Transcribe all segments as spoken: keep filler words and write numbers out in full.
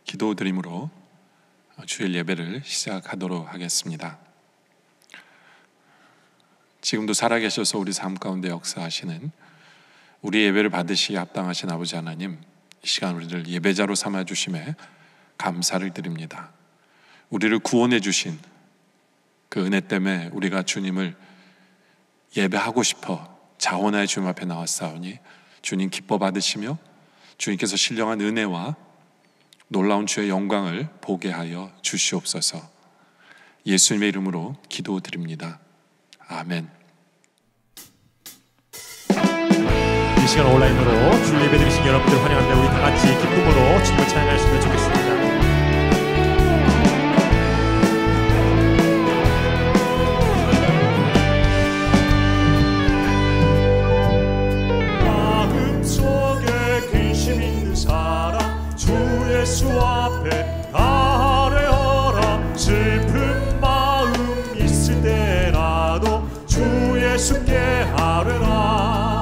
기도드림으로 주일 예배를 시작하도록 하겠습니다. 지금도 살아계셔서 우리 삶 가운데 역사하시는 우리 예배를 받으시기에 합당하신 아버지 하나님, 이 시간 우리를 예배자로 삼아주심에 감사를 드립니다. 우리를 구원해 주신 그 은혜 때문에 우리가 주님을 예배하고 싶어 자원하여 주님 앞에 나왔사오니 주님 기뻐 받으시며 주님께서 신령한 은혜와 놀라운 주의 영광을 보게 하여 주시옵소서. 예수님의 이름으로 기도드립니다. 아멘. 이 시간 온라인으로 주일 예배 드리신 여러분들 환영합니다. 우리 다 같이 기쁨으로 주님을 찬양하시면 좋겠습니다. 예수 앞에 아뢰어라. 슬픈 마음 있을 때라도 주 예수께 아뢰라.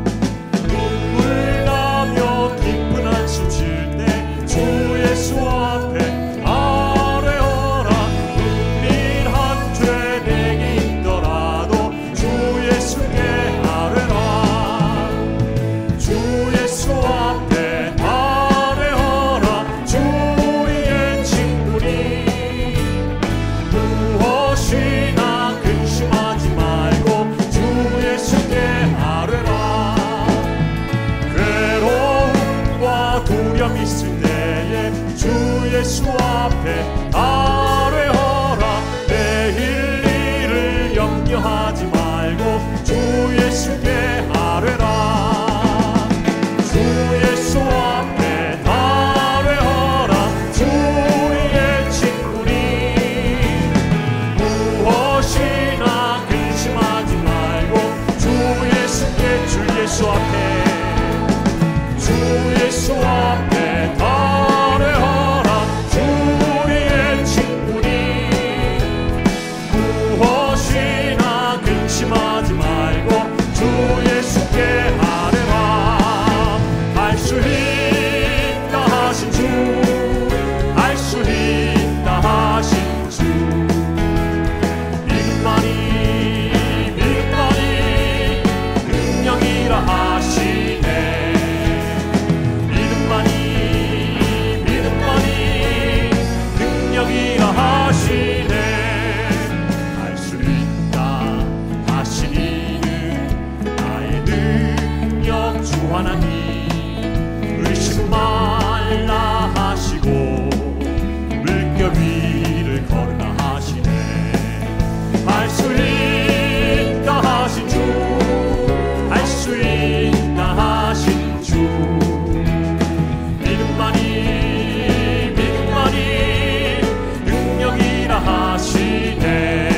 눈물 나며 기쁜 한숨 쉴 때 주 예수 앞에 아뢰어라. 은밀한 죄 내게 있더라도 주 예수께 아뢰라. 주 예수 앞에 있을 때에 주 예수 앞에 아뢰어라. 내일 일을 염려하지 말고 주 예수께 아뢰라. 주 예수 앞에 아뢰어라. 주의 친구니 무엇이나 근심하지 말고 주 예수께 주 예수 앞에 주 예수 앞에 아뢰어라. 주의 친구니 무엇이나 근심하지 말고 주 예수께 아뢰라. 알 수 있다 하신 주, 알 수 있다 하신 주, 믿음만이 믿음만이 능력이라 하시네. 알 수 있다 하신 이는 나의 능력 주 하나님. 의심 말라 하시고 물결 위를 걸으라 하시네. 알 수 있다 하신 주, 알 수 있다 하신 주, 믿음만이 믿음만이 능력이라 하시네.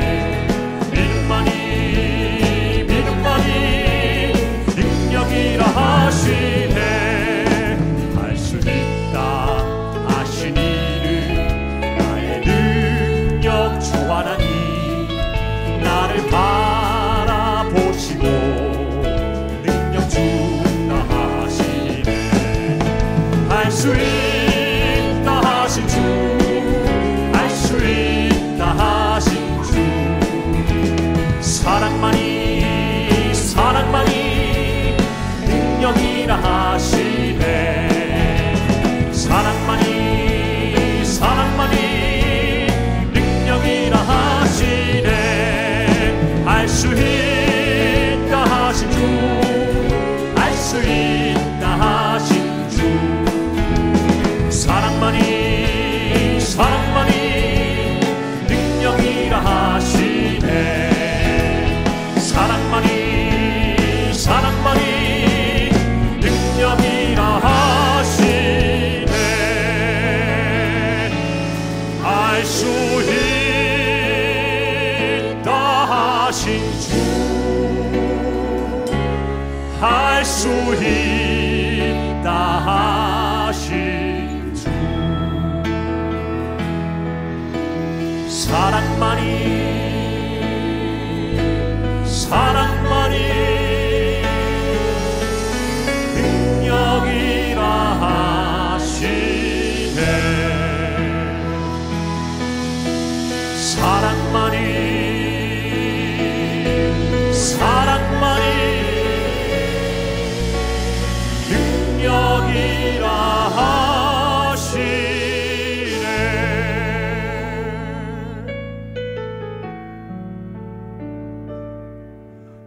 믿음만이 믿음만이 능력이라 하시네. 할 수 있다 하신 이는 나의 능력 주 하나님. 나를 바라보시고 능력 주나 하시네. 할 수 있다 하신 주, 알 수 있다 하신 주, 사랑만이 사랑만이 능력이라 하시네. 사랑만이 사랑만이 능력이라 하시네. 알 수 있다 하신 주, 알 수 있다 하신 주, 사랑만이 사랑만이 능력이라 하시네. 사랑만이 사랑만이 능력이라 하시네. 알 수 있다 하신 주, 알 수 있다 하신 주, 사랑만이 사랑만이 능력이라 하시네.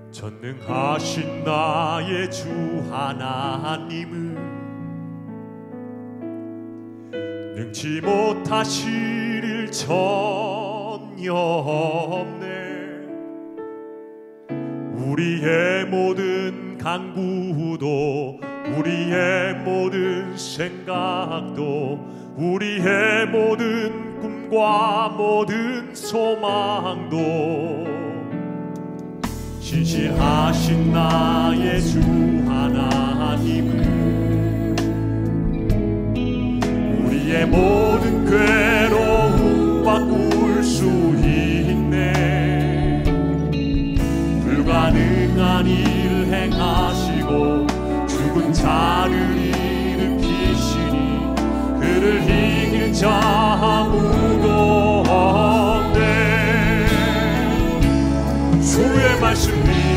전능하신 나의 주 하나님은 능치 못하실 일 전혀 없네. 우리의 모든 간구도 우리의 모든 생각도 우리의 모든 꿈과 모든 소망도 신실하신 나의 주 하나님은 우리의 모든 괴로움 바꿀 수 있네. 불가능한 일 행하시고 죽은 자를 일으키시니 그를 이길 자 아무도 없네. 주의 말씀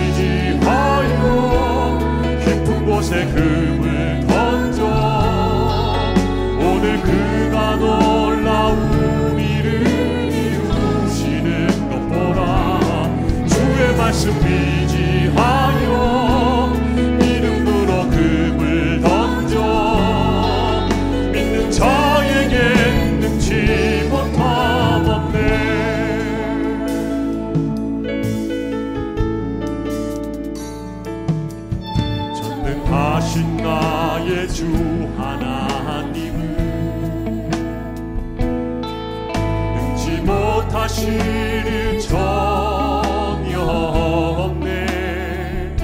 의지하여 깊은 곳에 금을 던져 오늘 그가 놀라운 일을 이루시는 것 보라. 주의 말씀 의지하여 믿음으로 금을 던져 믿는 자에게 능치 못함 없네. 전능하신 나의 주 하나님은 능치 못하실 일 전혀 없네.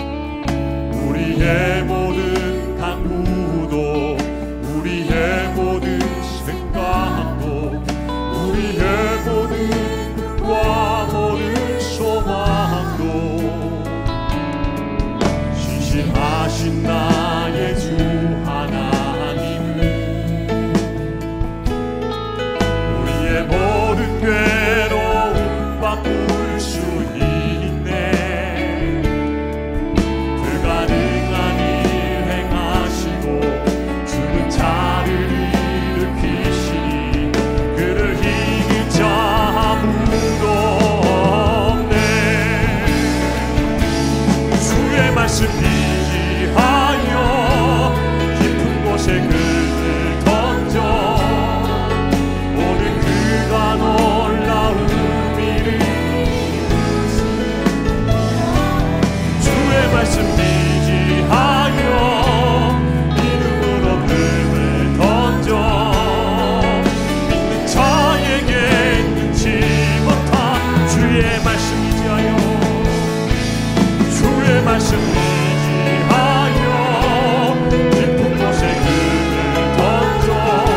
우리의 모든 간구도 우리의 모든 생각도 우리의 모든 꿈과 모든 소망도 신실하신 나의 주 하나님은 우리의 모든 괴로움 바꿀 수 있네. 불가능한 일 행하시고 죽은 자를 일으키시니 그를 이길 자 아무도 없네. 주의 말씀 의지하여 깊은 곳에 금을 던져 오늘 그가 놀라운 일을 주의 말씀 의지하여 믿음으로 금을 던져 믿는 자에게 능치 못한 주의 말씀 의지하여 주의 말씀 의지하여 깊은 곳에 금을 던져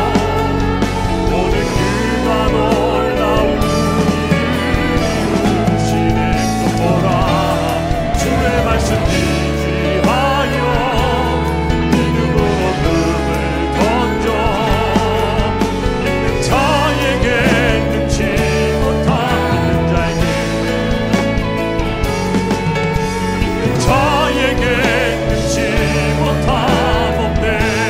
오늘 그가 놀라운 일을 이루시네 것 보라. 주의 말씀 의지하여 믿음으로 금을 던져 믿는 자에게 능치 못한 믿는 자에게 믿는 자에게 능치 못함 없네.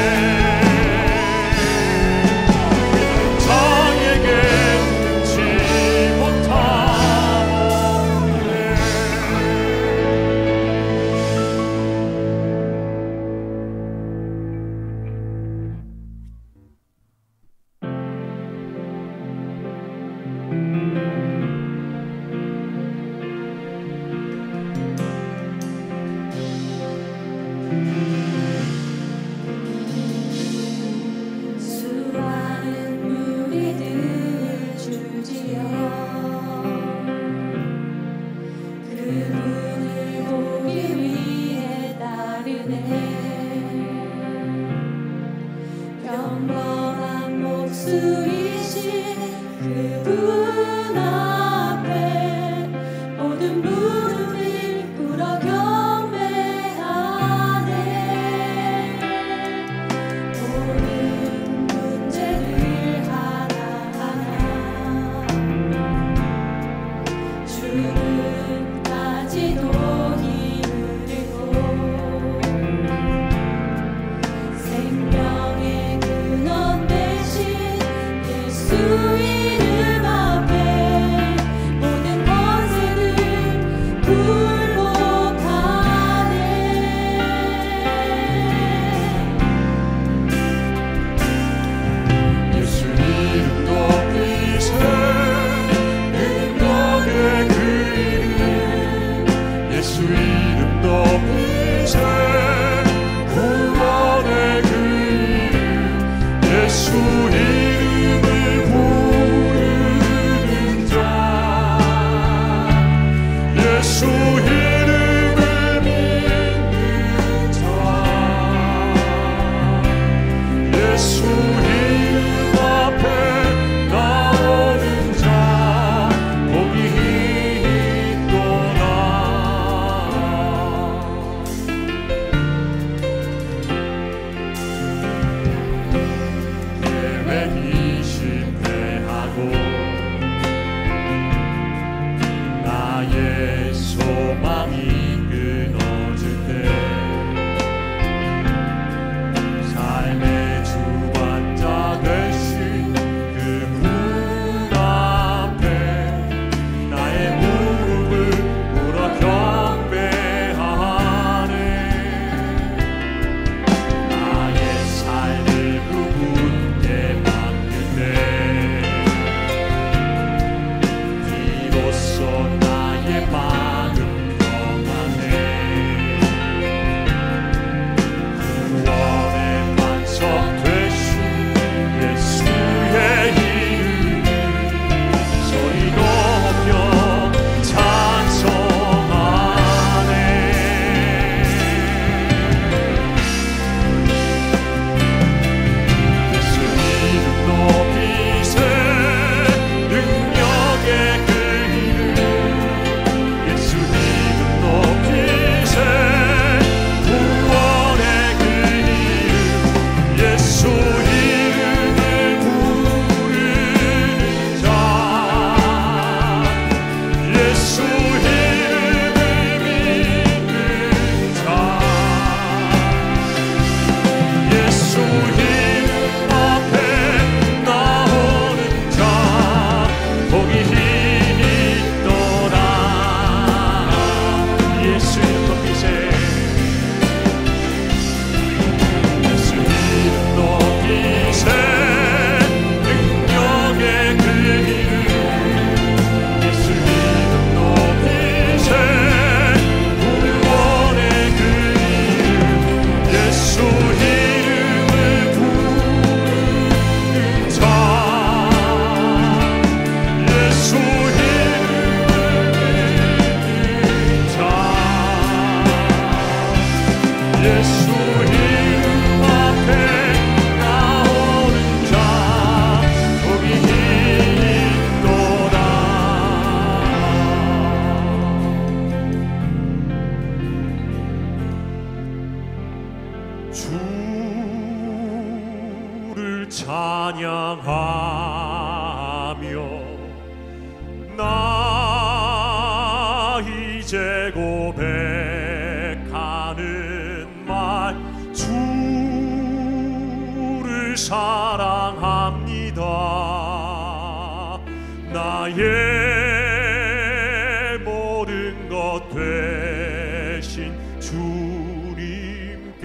믿는 자에게 능치 못함 없네. 수많은 무리들을 줄지어 그분을 보기 위해 따르네. 평범한 목소리신 그분 앞에 모든 무릎을 꿇어 경배하네. 이름 높이세 구원의 그 이름 예수 이름을 부르는 자 예수 이름을 믿는 자 예수 이름 앞에 나오는 자 복이 있도다. 계획이 실패하고 나의 소망이 끊어질 때 삶의 주관자 되신 그분 앞에 나의 무릎을 꿇어 경배하네. 나의 삶을 그분께 맡길 때 비로소 나의 마음 평안해. 구원의 반석 되신 예수의 이름 소리 높여 찬송하네. 예수 이름 높이세 능력의 그 이름 예수 이름 높이세 구원의 그 이름 예수 이름을 부르는 자 예수 이름을 믿는 자 예수 이름 앞에 나오는 자 복이 있도다. 예수 이름 높이세 예수 이름 높이세 능력의 그 이름 예수 이름 높이세 구원의 그 이름 예수 이름을 부르는 자 예수 이름을 믿는 자 예수 이름 앞에 나오는 자 복이 있도다. 주를 찬양하며 나 이제 고백하는 말 주를 사랑합니다. 나의 모든 것 되신 주님께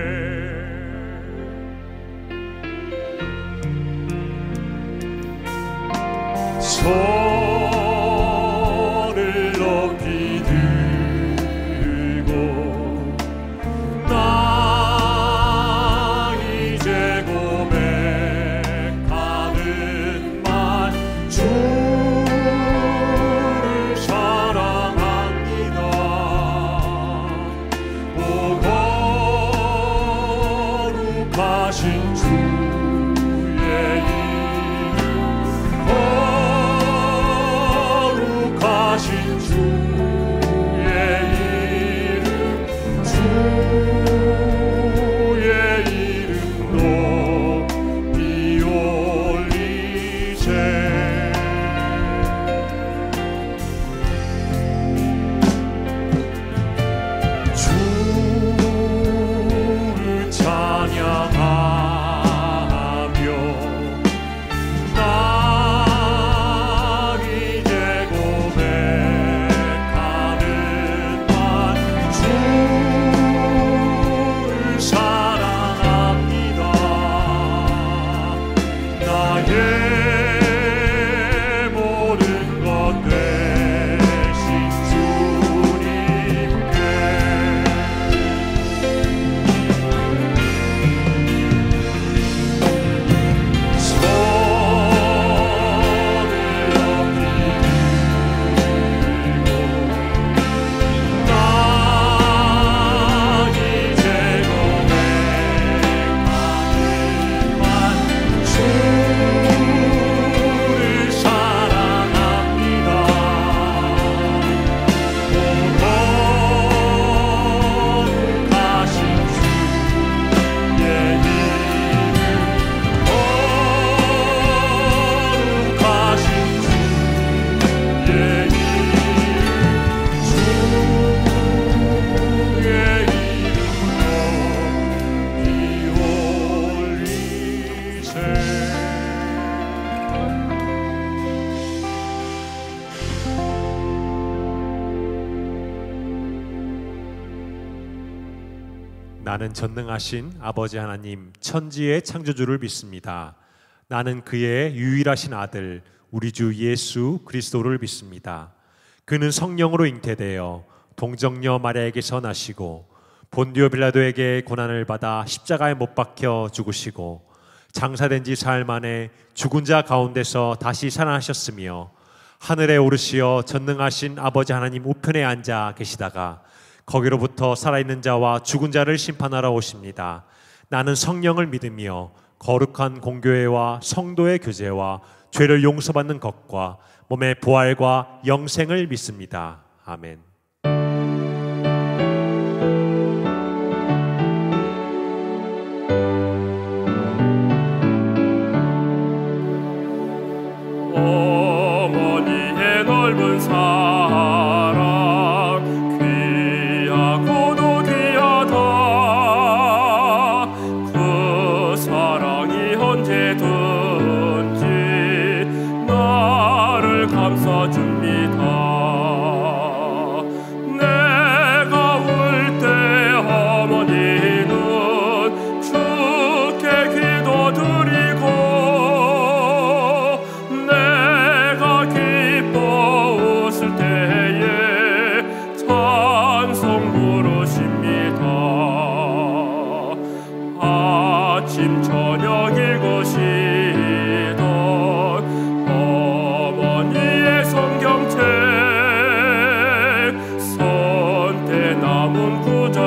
손을 높이 들고 나 이제 고백하는 말 주를 사랑합니다. 오 거룩하신 주의 이름 나는 전능하신 아버지 하나님 천지의 창조주를 믿습니다. 나는 그의 유일하신 아들 우리 주 예수 그리스도를 믿습니다. 그는 성령으로 잉태되어 동정녀 마리아에게서 나시고 본디오 빌라도에게 고난을 받아 십자가에 못 박혀 죽으시고 장사된 지 사흘 만에 죽은 자 가운데서 다시 살아나셨으며 하늘에 오르시어 전능하신 아버지 하나님 우편에 앉아 계시다가 거기로부터 살아있는 자와 죽은 자를 심판하러 오십니다. 나는 성령을 믿으며 거룩한 공교회와 성도의 교제와 죄를 용서받는 것과 몸의 부활과 영생을 믿습니다. 아멘. 어머니의 넓은 사랑 귀하고도 귀하다. 그 사랑이 언제든지 나를 감싸줍니다. 내가 울 때 어머니는 주께 기도드리고 아침 저녁 읽으시던 어머니의 성경책 손때 남은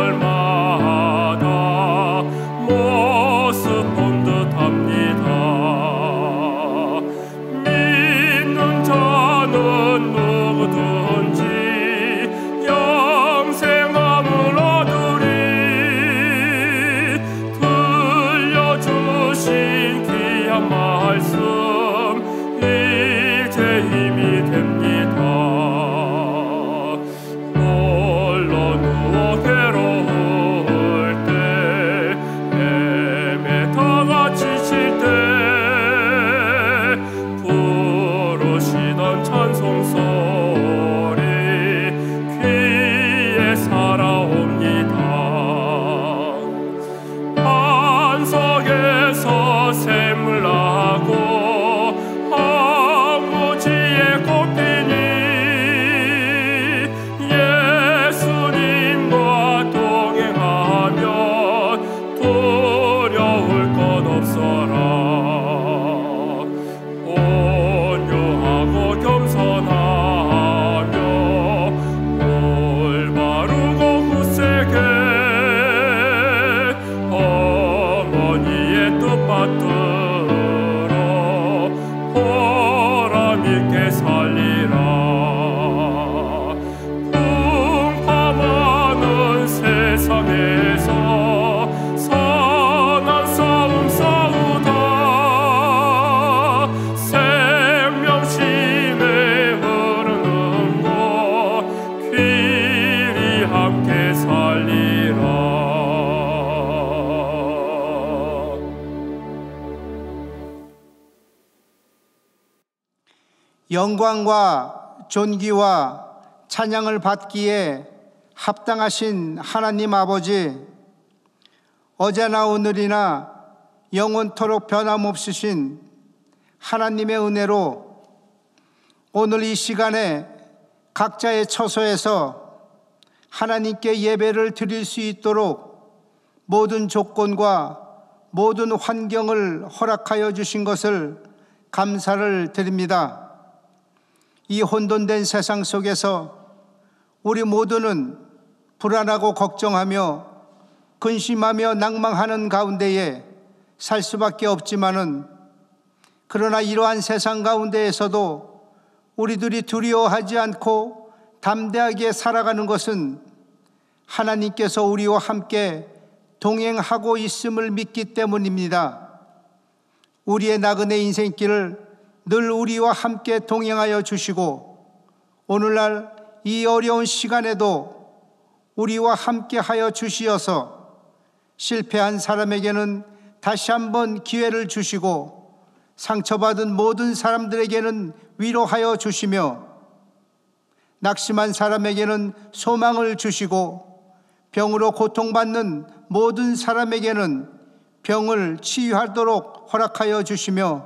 구절마다 모습 본 듯합니다. 믿는 자는 누구든지 영생함을 얻으리. 주신 귀한 말씀 이제 힘이 됩니다. 홀로 누워 괴로울 때 헤매다가 지칠 때 부르시던 찬송소리 귀에 살아옵니다. 속에서 샘물 나고 황무지에 꽃피니 예수님과 동행하면 두려울 것 없어라. 온유하고 겸손하며 올바르고 굳세게 받들어 보람 있게 살리라. 풍파많은 세상에서 선한 싸움 싸우다 생명심에 흐르는 곳 귀리 함께 살리라. 영광과 존귀와 찬양을 받기에 합당하신 하나님 아버지, 어제나 오늘이나 영원토록 변함없으신 하나님의 은혜로 오늘 이 시간에 각자의 처소에서 하나님께 예배를 드릴 수 있도록 모든 조건과 모든 환경을 허락하여 주신 것을 감사를 드립니다. 이 혼돈된 세상 속에서 우리 모두는 불안하고 걱정하며 근심하며 낭망하는 가운데에 살 수밖에 없지만은, 그러나 이러한 세상 가운데에서도 우리들이 두려워하지 않고 담대하게 살아가는 것은 하나님께서 우리와 함께 동행하고 있음을 믿기 때문입니다. 우리의 나그네 인생길을 늘 우리와 함께 동행하여 주시고 오늘날 이 어려운 시간에도 우리와 함께 하여 주시어서 실패한 사람에게는 다시 한번 기회를 주시고 상처받은 모든 사람들에게는 위로하여 주시며 낙심한 사람에게는 소망을 주시고 병으로 고통받는 모든 사람에게는 병을 치유하도록 허락하여 주시며,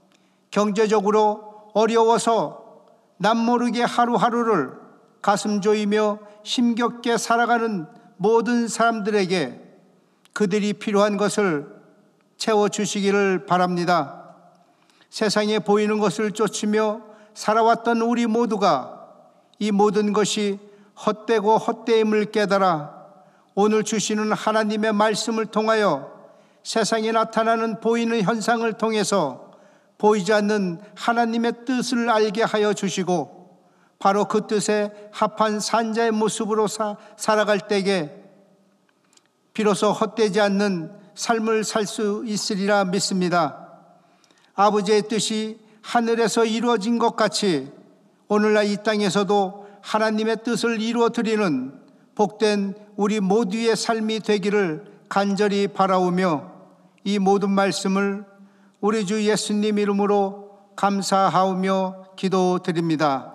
경제적으로 어려워서 남모르게 하루하루를 가슴 조이며 힘겹게 살아가는 모든 사람들에게 그들이 필요한 것을 채워주시기를 바랍니다. 세상에 보이는 것을 쫓으며 살아왔던 우리 모두가 이 모든 것이 헛되고 헛되임을 깨달아 오늘 주시는 하나님의 말씀을 통하여 세상에 나타나는 보이는 현상을 통해서 보이지 않는 하나님의 뜻을 알게 하여 주시고, 바로 그 뜻에 합한 산자의 모습으로 사, 살아갈 때에 비로소 헛되지 않는 삶을 살 수 있으리라 믿습니다. 아버지의 뜻이 하늘에서 이루어진 것 같이 오늘날 이 땅에서도 하나님의 뜻을 이루어 드리는 복된 우리 모두의 삶이 되기를 간절히 바라오며, 이 모든 말씀을 우리 주 예수님 이름으로 감사하오며 기도드립니다.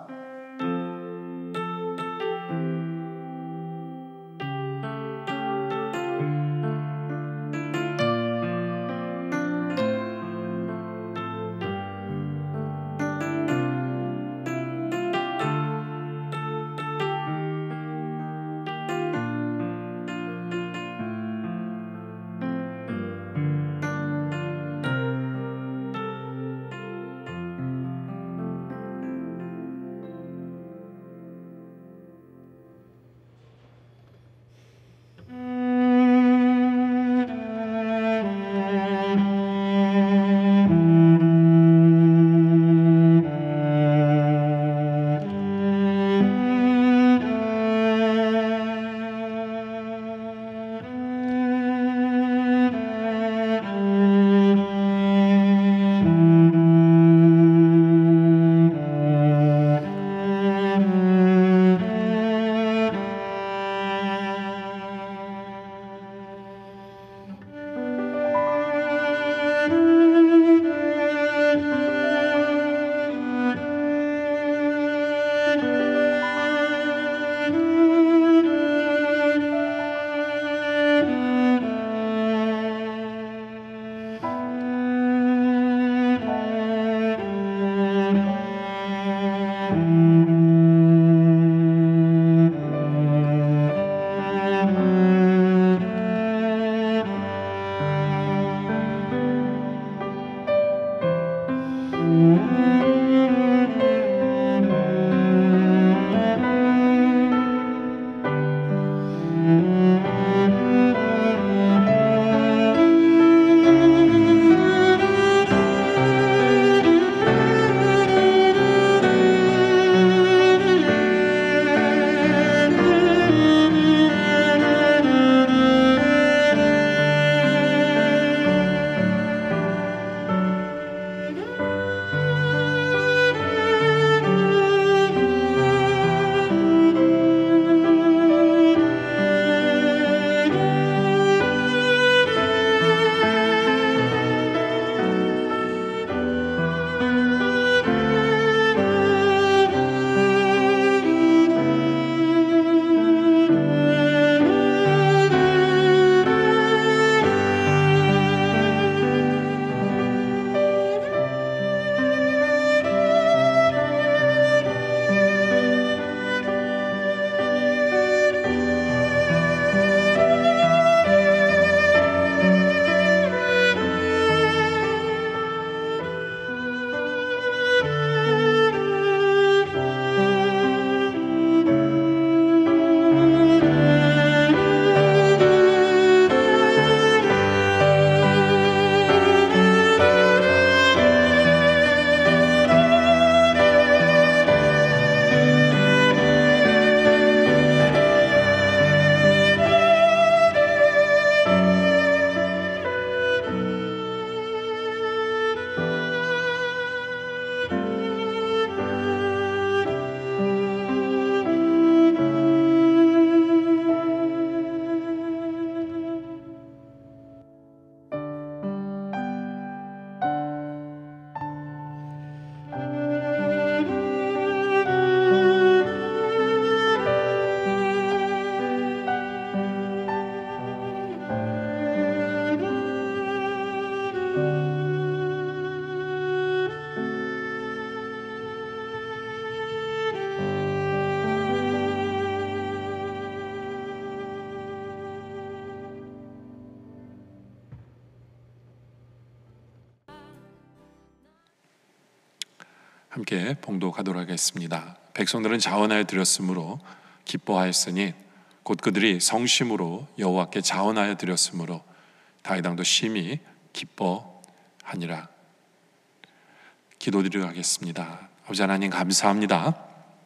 함께 봉독하도록 하겠습니다. 백성들은 자원하여 드렸으므로 기뻐하였으니 곧 그들이 성심으로 여호와께 자원하여 드렸으므로 다윗 왕도 심히 기뻐하니라. 기도드리도록 하겠습니다. 아버지 하나님 감사합니다.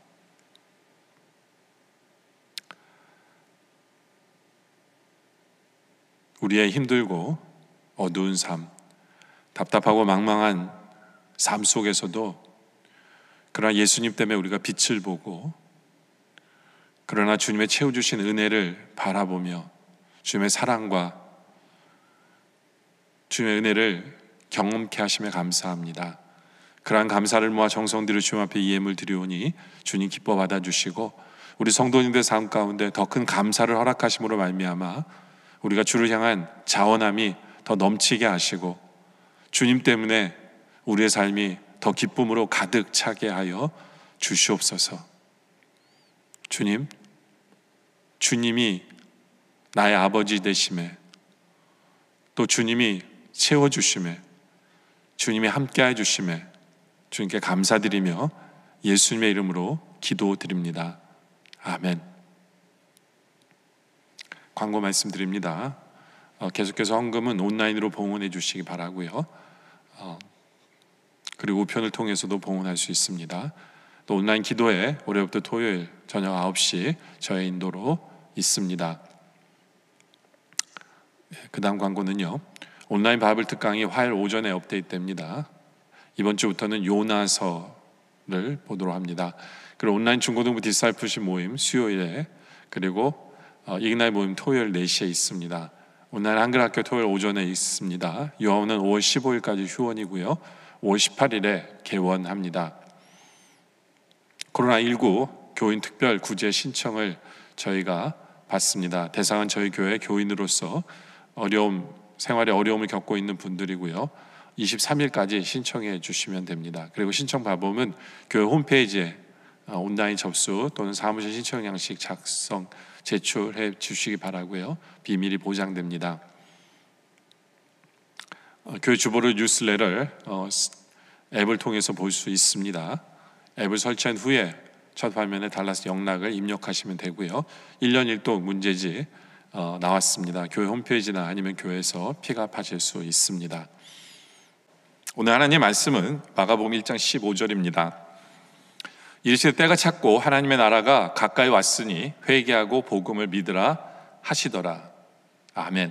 우리의 힘들고 어두운 삶, 답답하고 망망한 삶 속에서도 그러나 예수님 때문에 우리가 빛을 보고, 그러나 주님의 채워주신 은혜를 바라보며 주님의 사랑과 주님의 은혜를 경험케 하심에 감사합니다. 그러한 감사를 모아 정성들을 주님 앞에 이 예물 드리오니 주님 기뻐 받아주시고 우리 성도님들 삶 가운데 더 큰 감사를 허락하심으로 말미암아 우리가 주를 향한 자원함이 더 넘치게 하시고 주님 때문에 우리의 삶이 더 기쁨으로 가득 차게 하여 주시옵소서. 주님, 주님이 나의 아버지 되심에, 또 주님이 채워주심에, 주님이 함께해 주심에 주님께 감사드리며 예수님의 이름으로 기도드립니다. 아멘. 광고 말씀드립니다. 어, 계속해서 헌금은 온라인으로 봉헌해 주시기 바라고요. 어, 그리고 우편을 통해서도 봉헌할 수 있습니다. 또 온라인 기도회 월요일부터 토요일 저녁 아홉 시 저의 인도로 있습니다. 그 다음 광고는요, 온라인 바이블 특강이 화요일 오전에 업데이트됩니다. 이번 주부터는 요나서를 보도록 합니다. 그리고 온라인 중고등부 디사이플십 모임 수요일에, 그리고 어, 이그나이 모임 토요일 네 시에 있습니다. 온라인 한글학교 토요일 오전에 있습니다. 요원은 오월 십오일까지 휴원이고요. 오월 십팔일에 개원합니다. 코로나십구 교인 특별 구제 신청을 저희가 받습니다. 대상은 저희 교회 교인으로서 어려움, 생활에 어려움을 겪고 있는 분들이고요. 이십삼일까지 신청해 주시면 됩니다. 그리고 신청 방법은 교회 홈페이지에 온라인 접수 또는 사무실 신청 양식 작성 제출해 주시기 바라고요. 비밀이 보장됩니다. 어, 교회 주보를 뉴스레터를 어, 앱을 통해서 볼 수 있습니다. 앱을 설치한 후에 첫 화면에 달라스 영락을 입력하시면 되고요. 일 년 일 도 문제지 어, 나왔습니다. 교회 홈페이지나 아니면 교회에서 픽업하실 수 있습니다. 오늘 하나님의 말씀은 마가복음 일 장 십오 절입니다. 이르시되 때가 찼고 하나님의 나라가 가까이 왔으니 회개하고 복음을 믿으라 하시더라. 아멘.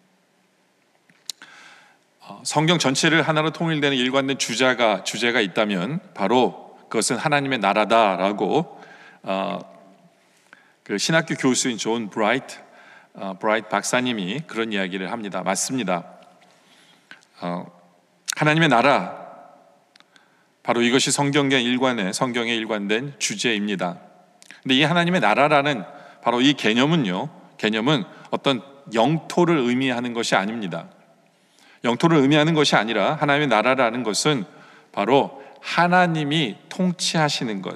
어, 성경 전체를 하나로 통일되는 일관된 주제가, 주제가 있다면 바로 그것은 하나님의 나라다라고 어, 그 신학교 교수인 존 브라이트, 어, 브라이트 박사님이 그런 이야기를 합니다. 맞습니다. 어, 하나님의 나라, 바로 이것이 성경의 일관의 성경에 일관된 주제입니다. 근데 이 하나님의 나라라는 바로 이 개념은요, 개념은 어떤 영토를 의미하는 것이 아닙니다. 영토를 의미하는 것이 아니라 하나님의 나라라는 것은 바로 하나님이 통치하시는 것,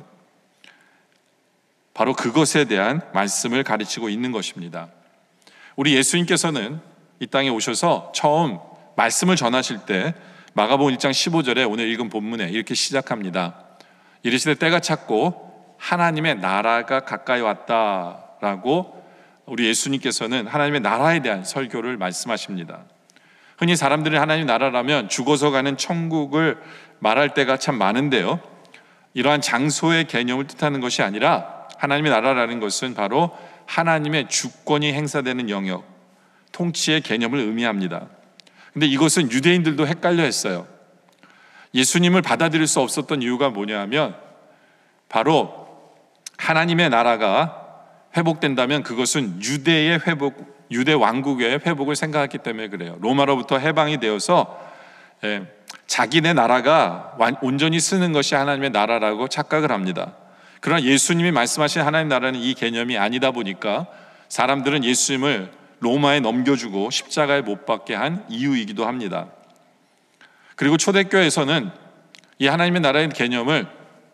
바로 그것에 대한 말씀을 가르치고 있는 것입니다. 우리 예수님께서는 이 땅에 오셔서 처음 말씀을 전하실 때 마가복음 일 장 십오 절에 오늘 읽은 본문에 이렇게 시작합니다. 이르시되 때가 찼고 하나님의 나라가 가까이 왔다라고 우리 예수님께서는 하나님의 나라에 대한 설교를 말씀하십니다. 흔히 사람들이 하나님의 나라라면 죽어서 가는 천국을 말할 때가 참 많은데요, 이러한 장소의 개념을 뜻하는 것이 아니라 하나님의 나라라는 것은 바로 하나님의 주권이 행사되는 영역, 통치의 개념을 의미합니다. 근데 이것은 유대인들도 헷갈려 했어요. 예수님을 받아들일 수 없었던 이유가 뭐냐 하면 바로 하나님의 나라가 회복된다면 그것은 유대의 회복, 유대 왕국의 회복을 생각했기 때문에 그래요. 로마로부터 해방이 되어서 예, 자기네 나라가 온전히 쓰는 것이 하나님의 나라라고 착각을 합니다. 그러나 예수님이 말씀하신 하나님의 나라는 이 개념이 아니다 보니까 사람들은 예수님을 로마에 넘겨주고 십자가에 못 박게 한 이유이기도 합니다. 그리고 초대교회에서는 이 하나님의 나라의 개념을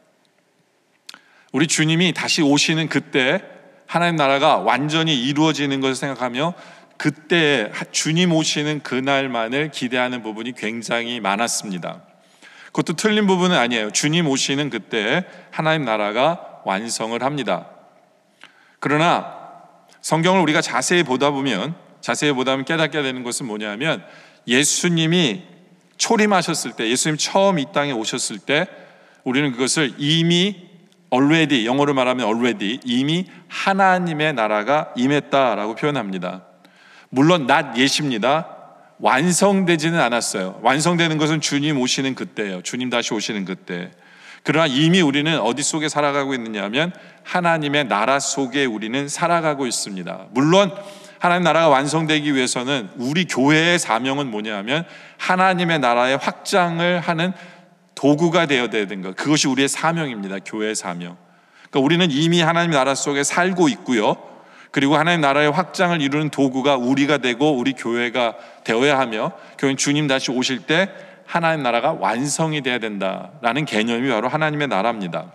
우리 주님이 다시 오시는 그때 하나님 나라가 완전히 이루어지는 것을 생각하며 그때 주님 오시는 그날만을 기대하는 부분이 굉장히 많았습니다. 그것도 틀린 부분은 아니에요. 주님 오시는 그때 하나님 나라가 완성을 합니다. 그러나 성경을 우리가 자세히 보다 보면 자세히 보다 보면 깨닫게 되는 것은 뭐냐면, 예수님이 초림하셨을 때, 예수님 처음 이 땅에 오셨을 때 우리는 그것을 이미 already, 영어로 말하면 already, 이미 하나님의 나라가 임했다라고 표현합니다. 물론 not yet입니다. 완성되지는 않았어요. 완성되는 것은 주님 오시는 그때예요. 주님 다시 오시는 그때. 그러나 이미 우리는 어디 속에 살아가고 있느냐 하면 하나님의 나라 속에 우리는 살아가고 있습니다. 물론 하나님 나라가 완성되기 위해서는 우리 교회의 사명은 뭐냐 하면 하나님의 나라의 확장을 하는 도구가 되어야 되는 것, 그것이 우리의 사명입니다. 교회의 사명. 그러니까 우리는 이미 하나님 나라 속에 살고 있고요, 그리고 하나님 나라의 확장을 이루는 도구가 우리가 되고 우리 교회가 되어야 하며, 교회는 주님 다시 오실 때 하나님 나라가 완성이 되어야 된다라는 개념이 바로 하나님의 나라입니다.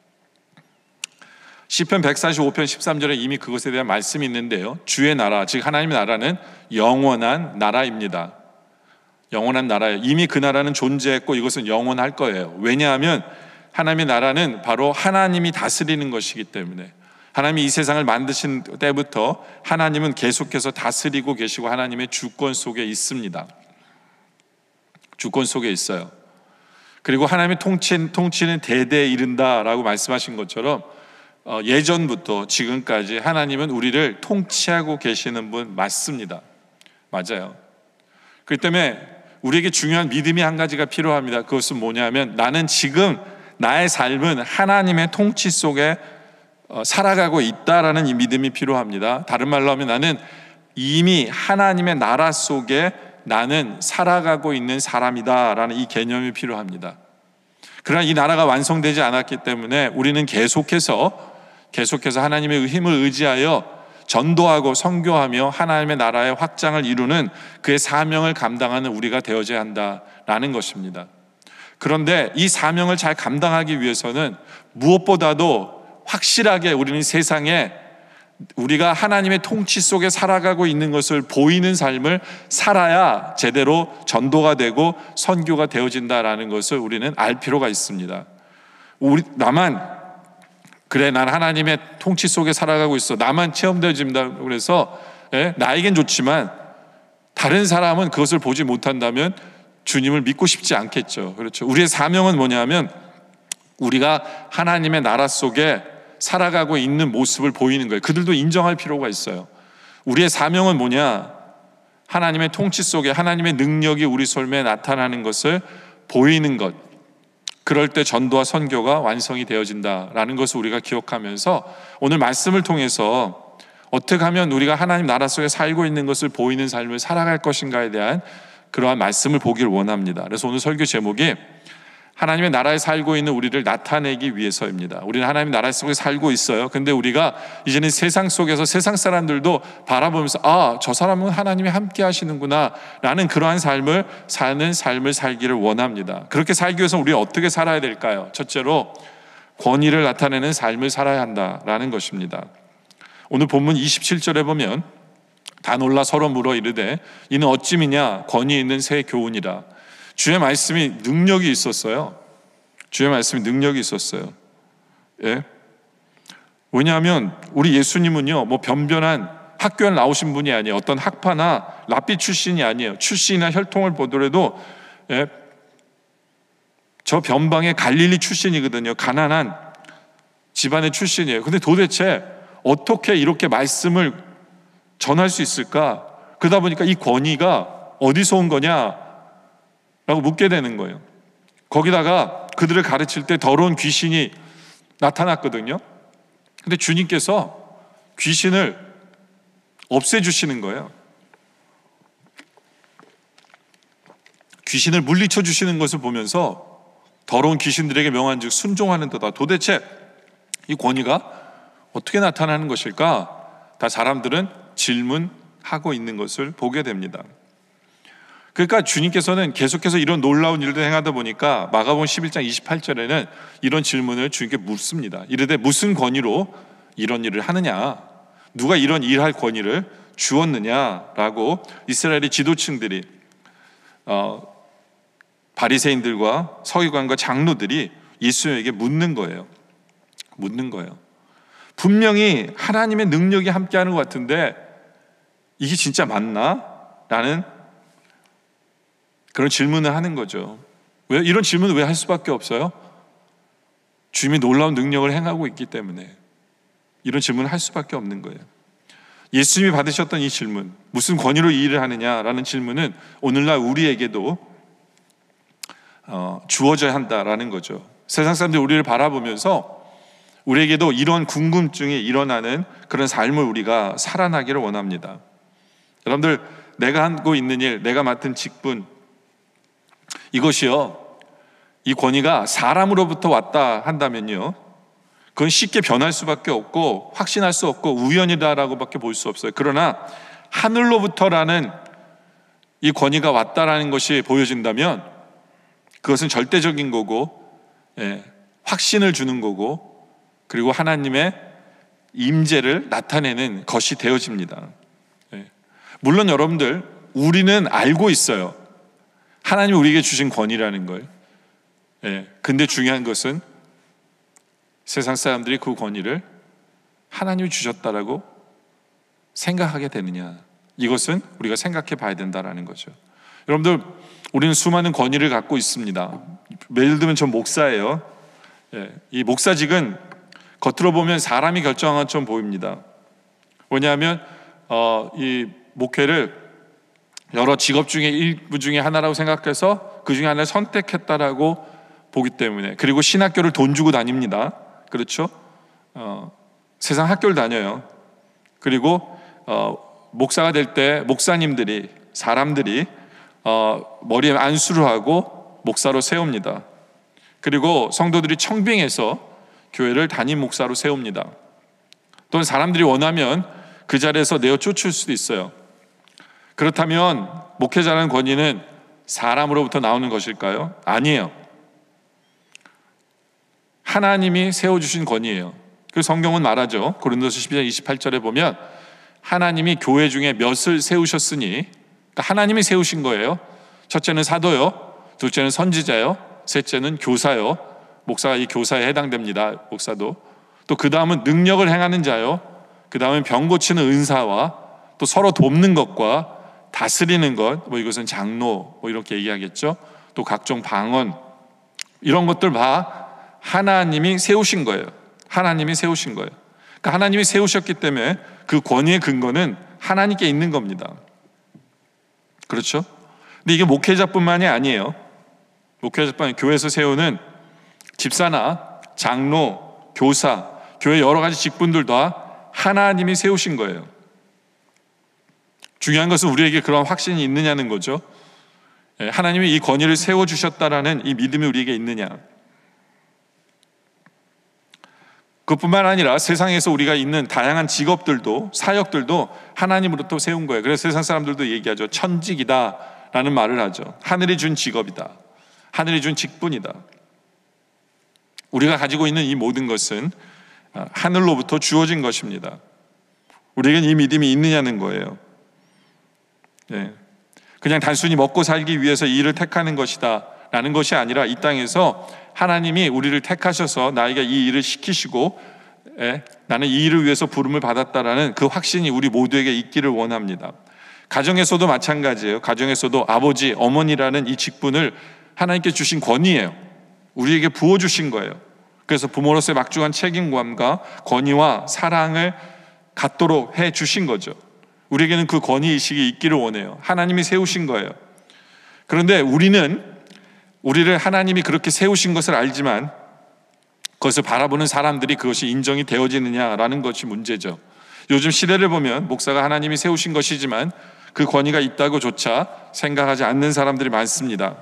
시편 백사십오 편 십삼 절에 이미 그것에 대한 말씀이 있는데요, 주의 나라, 즉 하나님의 나라는 영원한 나라입니다. 영원한 나라예요. 이미 그 나라는 존재했고 이것은 영원할 거예요. 왜냐하면 하나님의 나라는 바로 하나님이 다스리는 것이기 때문에, 하나님이 이 세상을 만드신 때부터 하나님은 계속해서 다스리고 계시고 하나님의 주권 속에 있습니다. 주권 속에 있어요. 그리고 하나님의 통치, 통치는 대대에 이른다라고 말씀하신 것처럼 어, 예전부터 지금까지 하나님은 우리를 통치하고 계시는 분 맞습니다. 맞아요. 그렇기 때문에 우리에게 중요한 믿음이 한 가지가 필요합니다. 그것은 뭐냐면, 나는 지금 나의 삶은 하나님의 통치 속에 어, 살아가고 있다라는 이 믿음이 필요합니다. 다른 말로 하면 나는 이미 하나님의 나라 속에 나는 살아가고 있는 사람이다라는 이 개념이 필요합니다. 그러나 이 나라가 완성되지 않았기 때문에 우리는 계속해서 계속해서 하나님의 힘을 의지하여 전도하고 선교하며 하나님의 나라의 확장을 이루는 그의 사명을 감당하는 우리가 되어져야 한다라는 것입니다. 그런데 이 사명을 잘 감당하기 위해서는 무엇보다도 확실하게 우리는 세상에 우리가 하나님의 통치 속에 살아가고 있는 것을 보이는 삶을 살아야 제대로 전도가 되고 선교가 되어진다라는 것을 우리는 알 필요가 있습니다. 우리 나만 그래, 난 하나님의 통치 속에 살아가고 있어, 나만 체험되어진다 그래서 예, 나에겐 좋지만 다른 사람은 그것을 보지 못한다면 주님을 믿고 싶지 않겠죠. 그렇죠. 우리의 사명은 뭐냐면 우리가 하나님의 나라 속에 살아가고 있는 모습을 보이는 거예요. 그들도 인정할 필요가 있어요. 우리의 사명은 뭐냐? 하나님의 통치 속에 하나님의 능력이 우리 삶에 나타나는 것을 보이는 것. 그럴 때 전도와 선교가 완성이 되어진다라는 것을 우리가 기억하면서 오늘 말씀을 통해서 어떻게 하면 우리가 하나님 나라 속에 살고 있는 것을 보이는 삶을 살아갈 것인가에 대한 그러한 말씀을 보길 원합니다. 그래서 오늘 설교 제목이 하나님의 나라에 살고 있는 우리를 나타내기 위해서입니다. 우리는 하나님의 나라 속에 살고 있어요. 근데 우리가 이제는 세상 속에서 세상 사람들도 바라보면서 아, 저 사람은 하나님이 함께 하시는구나 라는 그러한 삶을 사는 삶을 살기를 원합니다. 그렇게 살기 위해서 우리가 어떻게 살아야 될까요? 첫째로 권위를 나타내는 삶을 살아야 한다라는 것입니다. 오늘 본문 이십칠 절에 보면 다 놀라 서로 물어 이르되 이는 어찌미냐 권위 있는 새 교훈이라. 주의 말씀이 능력이 있었어요. 주의 말씀이 능력이 있었어요. 예? 왜냐하면 우리 예수님은요, 뭐 변변한 학교에 나오신 분이 아니에요. 어떤 학파나 랍비 출신이 아니에요. 출신이나 혈통을 보더라도 예? 저 변방의 갈릴리 출신이거든요. 가난한 집안의 출신이에요. 근데 도대체 어떻게 이렇게 말씀을 전할 수 있을까? 그러다 보니까 이 권위가 어디서 온 거냐? 라고 묻게 되는 거예요. 거기다가 그들을 가르칠 때 더러운 귀신이 나타났거든요. 근데 주님께서 귀신을 없애주시는 거예요. 귀신을 물리쳐 주시는 것을 보면서 더러운 귀신들에게 명한 즉 순종하는 데다 도대체 이 권위가 어떻게 나타나는 것일까? 다 사람들은 질문하고 있는 것을 보게 됩니다. 그러니까 주님께서는 계속해서 이런 놀라운 일을 행하다 보니까 마가복음 십일 장 이십팔 절에는 이런 질문을 주님께 묻습니다. 이르되 무슨 권위로 이런 일을 하느냐? 누가 이런 일할 권위를 주었느냐라고 이스라엘의 지도층들이 어, 바리새인들과 서기관과 장로들이 예수님에게 묻는 거예요. 묻는 거예요. 분명히 하나님의 능력이 함께하는 것 같은데 이게 진짜 맞나? 라는 그런 질문을 하는 거죠. 왜 이런 질문을 왜 할 수밖에 없어요? 주님이 놀라운 능력을 행하고 있기 때문에 이런 질문을 할 수밖에 없는 거예요. 예수님이 받으셨던 이 질문, 무슨 권위로 이 일을 하느냐라는 질문은 오늘날 우리에게도 어, 주어져야 한다라는 거죠. 세상 사람들이 우리를 바라보면서 우리에게도 이런 궁금증이 일어나는 그런 삶을 우리가 살아나기를 원합니다. 여러분들, 내가 하고 있는 일, 내가 맡은 직분, 이것이요, 이 권위가 사람으로부터 왔다 한다면요, 그건 쉽게 변할 수밖에 없고 확신할 수 없고 우연이다라고 밖에 볼 수 없어요. 그러나 하늘로부터라는 이 권위가 왔다라는 것이 보여진다면 그것은 절대적인 거고, 예, 확신을 주는 거고, 그리고 하나님의 임재를 나타내는 것이 되어집니다. 예. 물론 여러분들, 우리는 알고 있어요. 하나님이 우리에게 주신 권위라는 걸. 예. 근데 중요한 것은 세상 사람들이 그 권위를 하나님이 주셨다라고 생각하게 되느냐, 이것은 우리가 생각해 봐야 된다라는 거죠. 여러분들, 우리는 수많은 권위를 갖고 있습니다. 예를 들면 전 목사예요. 예. 이 목사직은 겉으로 보면 사람이 결정한 것처럼 보입니다. 왜냐하면 어, 이 목회를 여러 직업 중에 일부 중에 하나라고 생각해서 그 중에 하나를 선택했다라고 보기 때문에, 그리고 신학교를 돈 주고 다닙니다. 그렇죠? 어, 세상 학교를 다녀요. 그리고 어, 목사가 될 때 목사님들이, 사람들이 어, 머리에 안수를 하고 목사로 세웁니다. 그리고 성도들이 청빙해서 교회를 담임 목사로 세웁니다. 또는 사람들이 원하면 그 자리에서 내어 쫓을 수도 있어요. 그렇다면 목회자라는 권위는 사람으로부터 나오는 것일까요? 아니에요. 하나님이 세워주신 권위예요. 그 성경은 말하죠. 고린도서 십이 장 이십팔 절에 보면 하나님이 교회 중에 몇을 세우셨으니, 그러니까 하나님이 세우신 거예요. 첫째는 사도요, 둘째는 선지자요, 셋째는 교사요. 목사가 이 교사에 해당됩니다. 목사도. 또 그 다음은 능력을 행하는 자요, 그 다음은 병 고치는 은사와 또 서로 돕는 것과 다스리는 것, 뭐 이것은 장로, 뭐 이렇게 얘기하겠죠. 또 각종 방언, 이런 것들 다 하나님이 세우신 거예요. 하나님이 세우신 거예요. 그러니까 하나님이 세우셨기 때문에 그 권위의 근거는 하나님께 있는 겁니다. 그렇죠? 근데 이게 목회자뿐만이 아니에요. 목회자뿐만 아니라 교회에서 세우는 집사나 장로, 교사, 교회 여러 가지 직분들 다 하나님이 세우신 거예요. 중요한 것은 우리에게 그런 확신이 있느냐는 거죠. 하나님이 이 권위를 세워주셨다라는 이 믿음이 우리에게 있느냐. 그뿐만 아니라 세상에서 우리가 있는 다양한 직업들도, 사역들도 하나님으로부터 세운 거예요. 그래서 세상 사람들도 얘기하죠. 천직이다 라는 말을 하죠. 하늘이 준 직업이다, 하늘이 준 직분이다. 우리가 가지고 있는 이 모든 것은 하늘로부터 주어진 것입니다. 우리에겐 이 믿음이 있느냐는 거예요. 네. 그냥 단순히 먹고 살기 위해서 이 일을 택하는 것이다 라는 것이 아니라, 이 땅에서 하나님이 우리를 택하셔서 나에게 이 일을 시키시고, 예, 나는 이 일을 위해서 부름을 받았다라는 그 확신이 우리 모두에게 있기를 원합니다. 가정에서도 마찬가지예요. 가정에서도 아버지, 어머니라는 이 직분을 하나님께 주신 권위예요. 우리에게 부어주신 거예요. 그래서 부모로서의 막중한 책임감과 권위와 사랑을 갖도록 해 주신 거죠. 우리에게는 그 권위의식이 있기를 원해요. 하나님이 세우신 거예요. 그런데 우리는 우리를 하나님이 그렇게 세우신 것을 알지만 그것을 바라보는 사람들이 그것이 인정이 되어지느냐라는 것이 문제죠. 요즘 시대를 보면 목사가 하나님이 세우신 것이지만 그 권위가 있다고조차 생각하지 않는 사람들이 많습니다.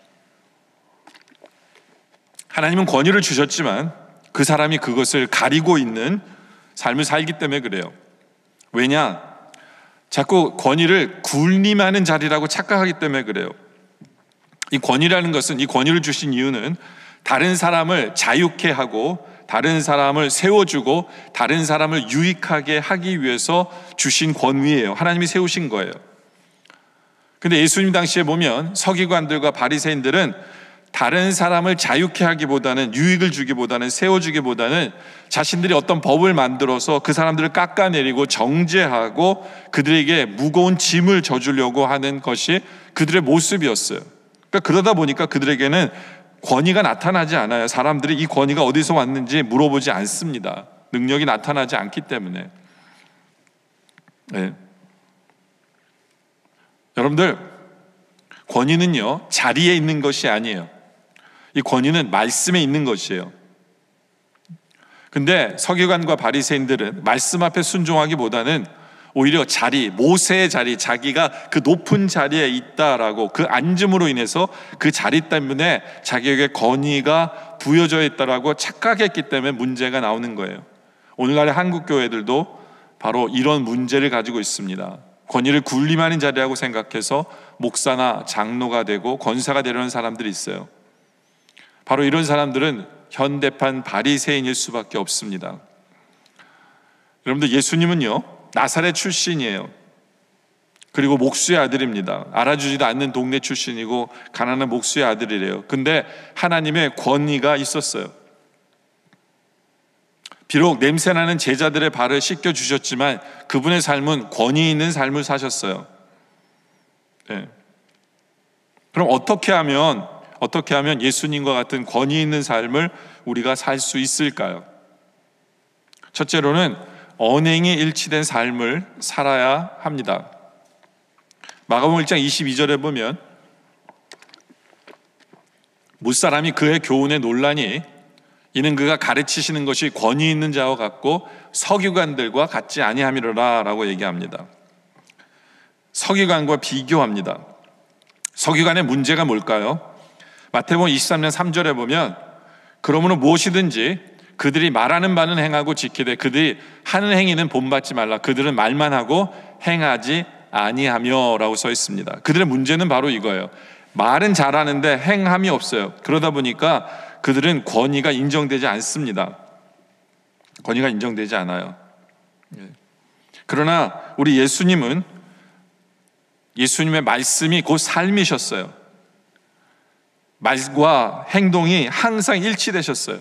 하나님은 권위를 주셨지만 그 사람이 그것을 가리고 있는 삶을 살기 때문에 그래요. 왜냐? 자꾸 권위를 군림하는 자리라고 착각하기 때문에 그래요. 이 권위라는 것은, 이 권위를 주신 이유는 다른 사람을 자유케 하고 다른 사람을 세워주고 다른 사람을 유익하게 하기 위해서 주신 권위예요. 하나님이 세우신 거예요. 근데 예수님 당시에 보면 서기관들과 바리새인들은 다른 사람을 자유케 하기보다는, 유익을 주기보다는, 세워주기보다는 자신들이 어떤 법을 만들어서 그 사람들을 깎아내리고 정죄하고 그들에게 무거운 짐을 져주려고 하는 것이 그들의 모습이었어요. 그러니까 그러다 보니까 그들에게는 권위가 나타나지 않아요. 사람들이 이 권위가 어디서 왔는지 물어보지 않습니다. 능력이 나타나지 않기 때문에. 네. 여러분들, 권위는요, 자리에 있는 것이 아니에요. 이 권위는 말씀에 있는 것이에요. 근데 서기관과 바리새인들은 말씀 앞에 순종하기보다는 오히려 자리, 모세의 자리, 자기가 그 높은 자리에 있다라고, 그 앉음으로 인해서 그 자리 때문에 자기에게 권위가 부여져 있다라고 착각했기 때문에 문제가 나오는 거예요. 오늘날의 한국 교회들도 바로 이런 문제를 가지고 있습니다. 권위를 군림하는 자리라고 생각해서 목사나 장로가 되고 권사가 되려는 사람들이 있어요. 바로 이런 사람들은 현대판 바리새인일 수밖에 없습니다. 여러분들, 예수님은요, 나사렛 출신이에요. 그리고 목수의 아들입니다. 알아주지도 않는 동네 출신이고 가난한 목수의 아들이래요. 근데 하나님의 권위가 있었어요. 비록 냄새나는 제자들의 발을 씻겨주셨지만 그분의 삶은 권위 있는 삶을 사셨어요. 네. 그럼 어떻게 하면 어떻게 하면 예수님과 같은 권위 있는 삶을 우리가 살 수 있을까요? 첫째로는 언행이 일치된 삶을 살아야 합니다. 마가복음 일 장 이십이 절에 보면 무사람이 그의 교훈에 논란이 이는 그가 가르치시는 것이 권위 있는 자와 같고 서기관들과 같지 아니함이로라 라고 얘기합니다. 서기관과 비교합니다. 서기관의 문제가 뭘까요? 마태복음 이십삼 장 삼 절에 보면 그러므로 무엇이든지 그들이 말하는 바는 행하고 지키되 그들이 하는 행위는 본받지 말라. 그들은 말만 하고 행하지 아니하며 라고 써 있습니다. 그들의 문제는 바로 이거예요. 말은 잘하는데 행함이 없어요. 그러다 보니까 그들은 권위가 인정되지 않습니다. 권위가 인정되지 않아요. 그러나 우리 예수님은 예수님의 말씀이 곧 삶이셨어요. 말과 행동이 항상 일치되셨어요.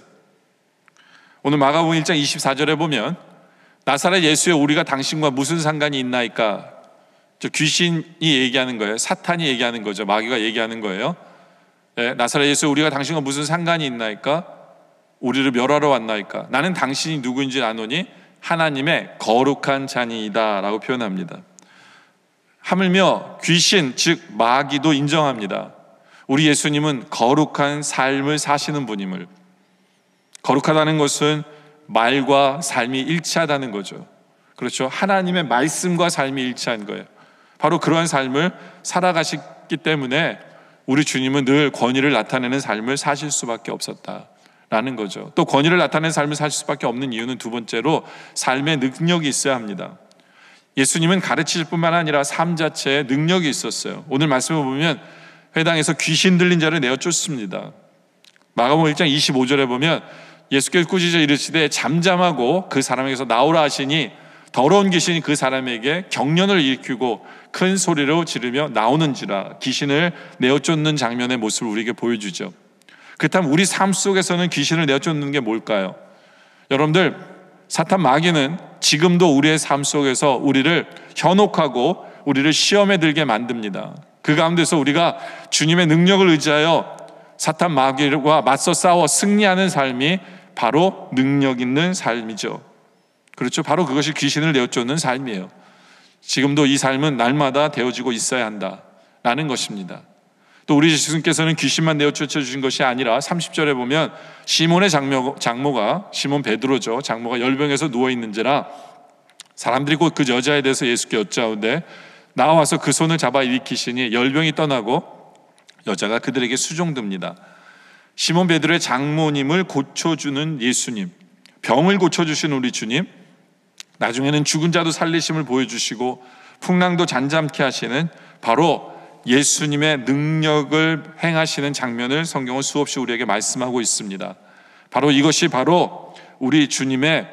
오늘 마가복음 일 장 이십사 절에 보면 나사렛 예수여 우리가 당신과 무슨 상관이 있나이까? 저 귀신이 얘기하는 거예요. 사탄이 얘기하는 거죠. 마귀가 얘기하는 거예요. 네, 나사렛 예수여 우리가 당신과 무슨 상관이 있나이까? 우리를 멸하러 왔나이까? 나는 당신이 누구인지 아노니 하나님의 거룩한 자니이다 라고 표현합니다. 하물며 귀신 즉 마귀도 인정합니다. 우리 예수님은 거룩한 삶을 사시는 분임을. 거룩하다는 것은 말과 삶이 일치하다는 거죠. 그렇죠. 하나님의 말씀과 삶이 일치한 거예요. 바로 그러한 삶을 살아가셨기 때문에 우리 주님은 늘 권위를 나타내는 삶을 사실 수밖에 없었다라는 거죠. 또 권위를 나타내는 삶을 살 수밖에 없는 이유는 두 번째로 삶의 능력이 있어야 합니다. 예수님은 가르치실 뿐만 아니라 삶 자체에 능력이 있었어요. 오늘 말씀을 보면 회당에서 귀신 들린 자를 내어 쫓습니다. 마가복음 일 장 이십오 절에 보면 예수께서 꾸짖어 이르시되 잠잠하고 그 사람에게서 나오라 하시니 더러운 귀신이 그 사람에게 경련을 일으키고 큰 소리로 지르며 나오는지라. 귀신을 내어 쫓는 장면의 모습을 우리에게 보여주죠. 그렇다면 우리 삶 속에서는 귀신을 내어 쫓는 게 뭘까요? 여러분들, 사탄 마귀는 지금도 우리의 삶 속에서 우리를 현혹하고 우리를 시험에 들게 만듭니다. 그 가운데서 우리가 주님의 능력을 의지하여 사탄 마귀와 맞서 싸워 승리하는 삶이 바로 능력 있는 삶이죠. 그렇죠. 바로 그것이 귀신을 내어쫓는 삶이에요. 지금도 이 삶은 날마다 되어지고 있어야 한다라는 것입니다. 또 우리 예수님께서는 귀신만 내어쫓아 주신 것이 아니라 삼십 절에 보면 시몬의 장모, 장모가 시몬 베드로죠. 장모가 열병에서 누워있는지라 사람들이 곧 그 여자에 대해서 예수께 여짜오되 나와서 그 손을 잡아 일으키시니 열병이 떠나고 여자가 그들에게 수종듭니다. 시몬 베드로의 장모님을 고쳐주는 예수님, 병을 고쳐주신 우리 주님, 나중에는 죽은 자도 살리심을 보여주시고 풍랑도 잔잠케 하시는 바로 예수님의 능력을 행하시는 장면을 성경은 수없이 우리에게 말씀하고 있습니다. 바로 이것이 바로 우리 주님의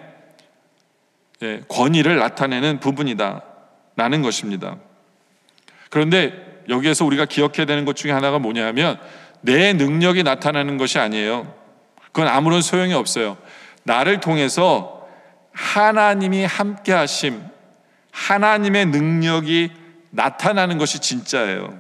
권위를 나타내는 부분이다 라는 것입니다. 그런데 여기에서 우리가 기억해야 되는 것 중에 하나가 뭐냐면 내 능력이 나타나는 것이 아니에요. 그건 아무런 소용이 없어요. 나를 통해서 하나님이 함께 하심, 하나님의 능력이 나타나는 것이 진짜예요.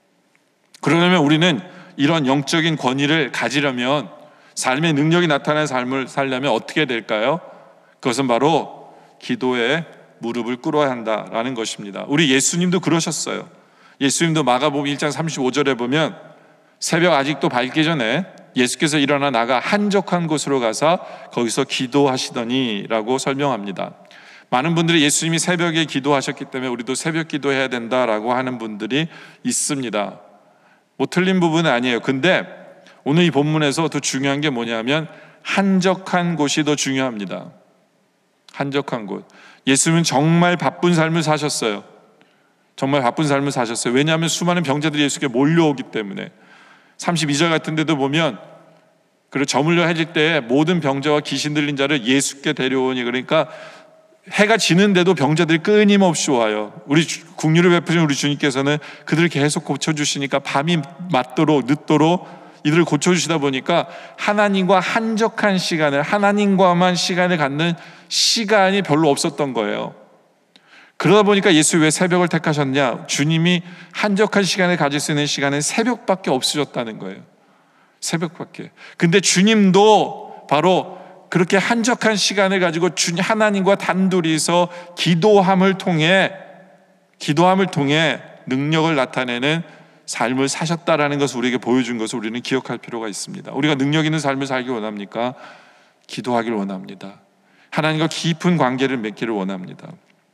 그러려면 우리는 이런 영적인 권위를 가지려면, 삶의 능력이 나타나는 삶을 살려면 어떻게 될까요? 그것은 바로 기도에 무릎을 꿇어야 한다라는 것입니다. 우리 예수님도 그러셨어요. 예수님도 마가복음 일 장 삼십오 절에 보면 새벽 아직도 밝기 전에 예수께서 일어나 나가 한적한 곳으로 가서 거기서 기도하시더니 라고 설명합니다. 많은 분들이 예수님이 새벽에 기도하셨기 때문에 우리도 새벽 기도해야 된다라고 하는 분들이 있습니다. 뭐 틀린 부분은 아니에요. 근데 오늘 이 본문에서 더 중요한 게 뭐냐면 한적한 곳이 더 중요합니다. 한적한 곳. 예수님은 정말 바쁜 삶을 사셨어요. 정말 바쁜 삶을 사셨어요. 왜냐하면 수많은 병자들이 예수께 몰려오기 때문에. 삼십이 절 같은 데도 보면 그리고 저물려 해질 때 모든 병자와 귀신 들린 자를 예수께 데려오니, 그러니까 해가 지는데도 병자들이 끊임없이 와요. 우리 긍휼을 베푸신 우리 주님께서는 그들을 계속 고쳐주시니까 밤이 맞도록 늦도록 이들을 고쳐주시다 보니까 하나님과 한적한 시간을, 하나님과만 시간을 갖는 시간이 별로 없었던 거예요. 그러다 보니까 예수 왜 새벽을 택하셨냐? 주님이 한적한 시간을 가질 수 있는 시간은 새벽밖에 없으셨다는 거예요. 새벽밖에. 근데 주님도 바로 그렇게 한적한 시간을 가지고 주님 하나님과 단둘이서 기도함을 통해 기도함을 통해 능력을 나타내는 삶을 사셨다라는 것을 우리에게 보여준 것을 우리는 기억할 필요가 있습니다. 우리가 능력 있는 삶을 살기 원합니까? 기도하기를 원합니다. 하나님과 깊은 관계를 맺기를 원합니다.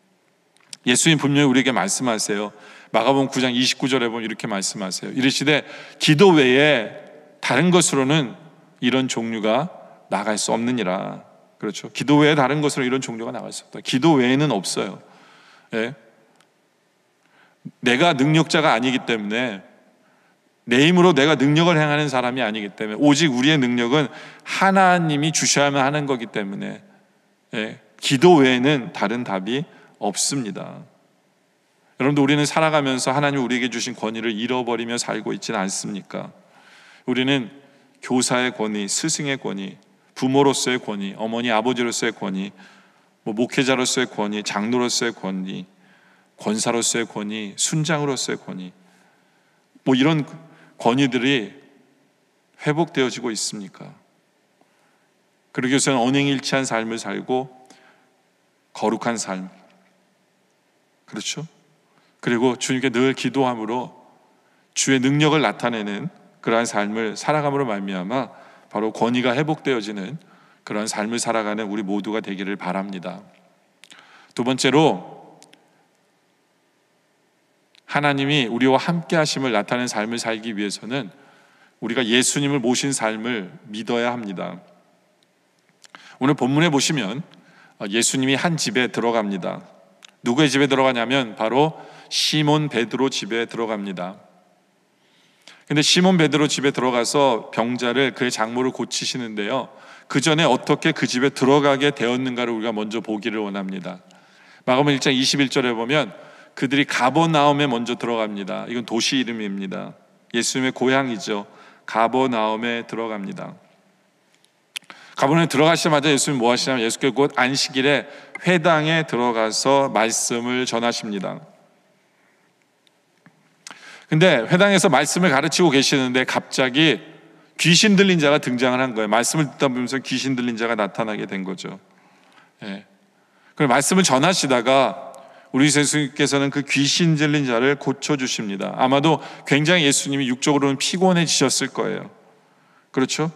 예수님 분명히 우리에게 말씀하세요. 마가복음 구 장 이십구 절에 보면 이렇게 말씀하세요. 이르시되 기도 외에 다른 것으로는 이런 종류가 나갈 수 없느니라. 그렇죠. 기도 외에 다른 것으로 이런 종류가 나갈 수 없다. 기도 외에는 없어요. 예. 내가 능력자가 아니기 때문에, 내 힘으로 내가 능력을 행하는 사람이 아니기 때문에, 오직 우리의 능력은 하나님이 주셔야만 하는 거기 때문에, 예. 기도 외에는 다른 답이 없습니다. 여러분들, 우리는 살아가면서 하나님 우리에게 주신 권위를 잃어버리며 살고 있지는 않습니까? 우리는 교사의 권위, 스승의 권위, 부모로서의 권위, 어머니 아버지로서의 권위, 뭐 목회자로서의 권위, 장로로서의 권위, 권사로서의 권위, 순장으로서의 권위, 뭐 이런 권위들이 회복되어지고 있습니까? 그러기 위해서는 언행일치한 삶을 살고 거룩한 삶, 그렇죠? 그리고 주님께 늘 기도함으로 주의 능력을 나타내는 그러한 삶을 살아감으로 말미암아 바로 권위가 회복되어지는 그러한 삶을 살아가는 우리 모두가 되기를 바랍니다. 두 번째로, 하나님이 우리와 함께 하심을 나타내는 삶을 살기 위해서는 우리가 예수님을 모신 삶을 믿어야 합니다. 오늘 본문에 보시면 예수님이 한 집에 들어갑니다. 누구의 집에 들어가냐면 바로 시몬 베드로 집에 들어갑니다. 근데 시몬 베드로 집에 들어가서 병자를, 그의 장모를 고치시는데요, 그 전에 어떻게 그 집에 들어가게 되었는가를 우리가 먼저 보기를 원합니다. 마가복음 일 장 이십일 절에 보면 그들이 가버나움에 먼저 들어갑니다. 이건 도시 이름입니다. 예수님의 고향이죠. 가버나움에 들어갑니다. 가버나움에 들어가시자마자 예수님이 뭐 하시냐면 예수께서 곧 안식일에 회당에 들어가서 말씀을 전하십니다. 근데 회당에서 말씀을 가르치고 계시는데 갑자기 귀신 들린 자가 등장을 한 거예요. 말씀을 듣다 보면서 귀신 들린 자가 나타나게 된 거죠. 예. 그럼 말씀을 전하시다가 우리 예수님께서는 그 귀신 들린 자를 고쳐주십니다. 아마도 굉장히 예수님이 육적으로는 피곤해지셨을 거예요. 그렇죠?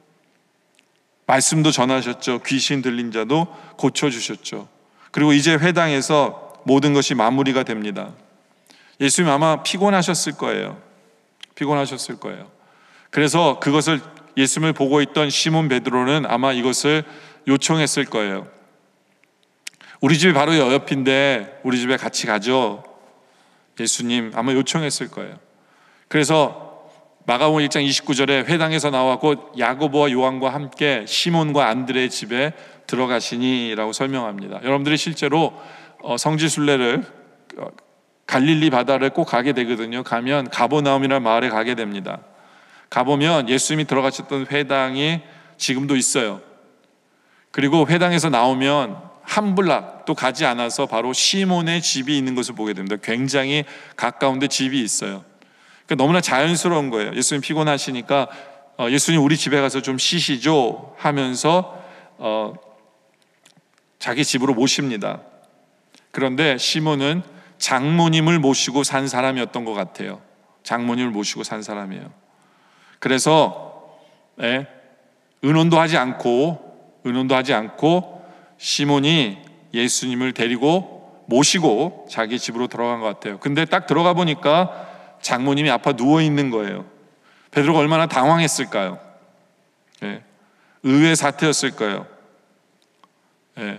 말씀도 전하셨죠. 귀신 들린 자도 고쳐주셨죠. 그리고 이제 회당에서 모든 것이 마무리가 됩니다. 예수님 아마 피곤하셨을 거예요. 피곤하셨을 거예요. 그래서 그것을 예수님을 보고 있던 시몬 베드로는 아마 이것을 요청했을 거예요. 우리 집이 바로 옆인데 우리 집에 같이 가죠. 예수님 아마 요청했을 거예요. 그래서 마가복음 일 장 이십구 절에 회당에서 나와 곧 야고보와 요한과 함께 시몬과 안드레의 집에 들어가시니 라고 설명합니다. 여러분들이 실제로 성지순례를 갈릴리 바다를 꼭 가게 되거든요. 가면 가버나움이라는 마을에 가게 됩니다. 가보면 예수님이 들어가셨던 회당이 지금도 있어요. 그리고 회당에서 나오면 한 블락도 가지 않아서 바로 시몬의 집이 있는 것을 보게 됩니다. 굉장히 가까운데 집이 있어요. 그러니까 너무나 자연스러운 거예요. 예수님 피곤하시니까 어, 예수님 우리 집에 가서 좀 쉬시죠 하면서 어, 자기 집으로 모십니다. 그런데 시몬은 장모님을 모시고 산 사람이었던 것 같아요. 장모님을 모시고 산 사람이에요. 그래서 예, 의논도 하지 않고 의논도 하지 않고 시몬이 예수님을 데리고 모시고 자기 집으로 들어간 것 같아요. 근데 딱 들어가 보니까 장모님이 아파 누워 있는 거예요. 베드로가 얼마나 당황했을까요? 예, 의외의 사태였을 거예요. 예.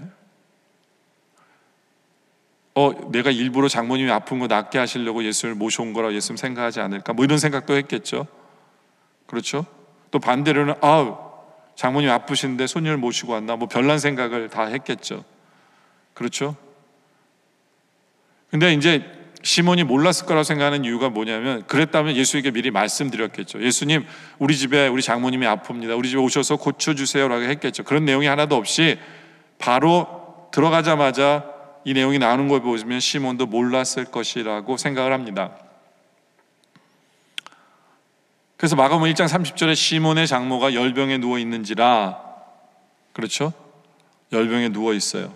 어, 내가 일부러 장모님이 아픈 거 낫게 하시려고 예수를 모셔온 거라고 예수님 생각하지 않을까? 뭐 이런 생각도 했겠죠. 그렇죠? 또 반대로는 아우 장모님 아프신데 손님을 모시고 왔나? 뭐 별난 생각을 다 했겠죠. 그렇죠? 근데 이제 시몬이 몰랐을 거라고 생각하는 이유가 뭐냐면, 그랬다면 예수에게 미리 말씀드렸겠죠. 예수님, 우리 집에 우리 장모님이 아픕니다. 우리 집에 오셔서 고쳐주세요라고 했겠죠. 그런 내용이 하나도 없이 바로 들어가자마자 이 내용이 나오는 걸 보시면 시몬도 몰랐을 것이라고 생각을 합니다. 그래서 마가복음 일 장 삼십 절에 시몬의 장모가 열병에 누워 있는지라, 그렇죠? 열병에 누워 있어요.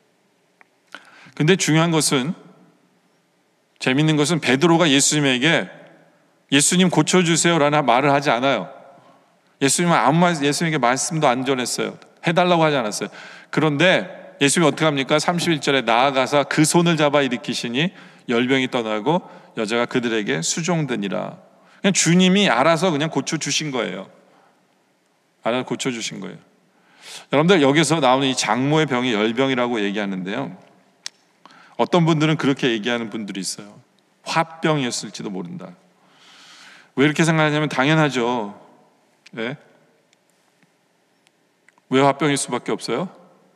근데 중요한 것은, 재밌는 것은 베드로가 예수님에게 예수님 고쳐주세요라는 말을 하지 않아요. 예수님은 아무 말, 예수님에게 말씀도 안 전했어요. 해달라고 하지 않았어요. 그런데 예수님이 어떻게 합니까? 삼십일 절에 나아가서 그 손을 잡아 일으키시니 열병이 떠나고 여자가 그들에게 수종되니라. 그냥 주님이 알아서 그냥 고쳐주신 거예요. 알아서 고쳐주신 거예요. 여러분들, 여기서 나오는 이 장모의 병이 열병이라고 얘기하는데요, 어떤 분들은 그렇게 얘기하는 분들이 있어요. 화병이었을지도 모른다. 왜 이렇게 생각하냐면 당연하죠. 네? 왜 화병일 수밖에 없어요?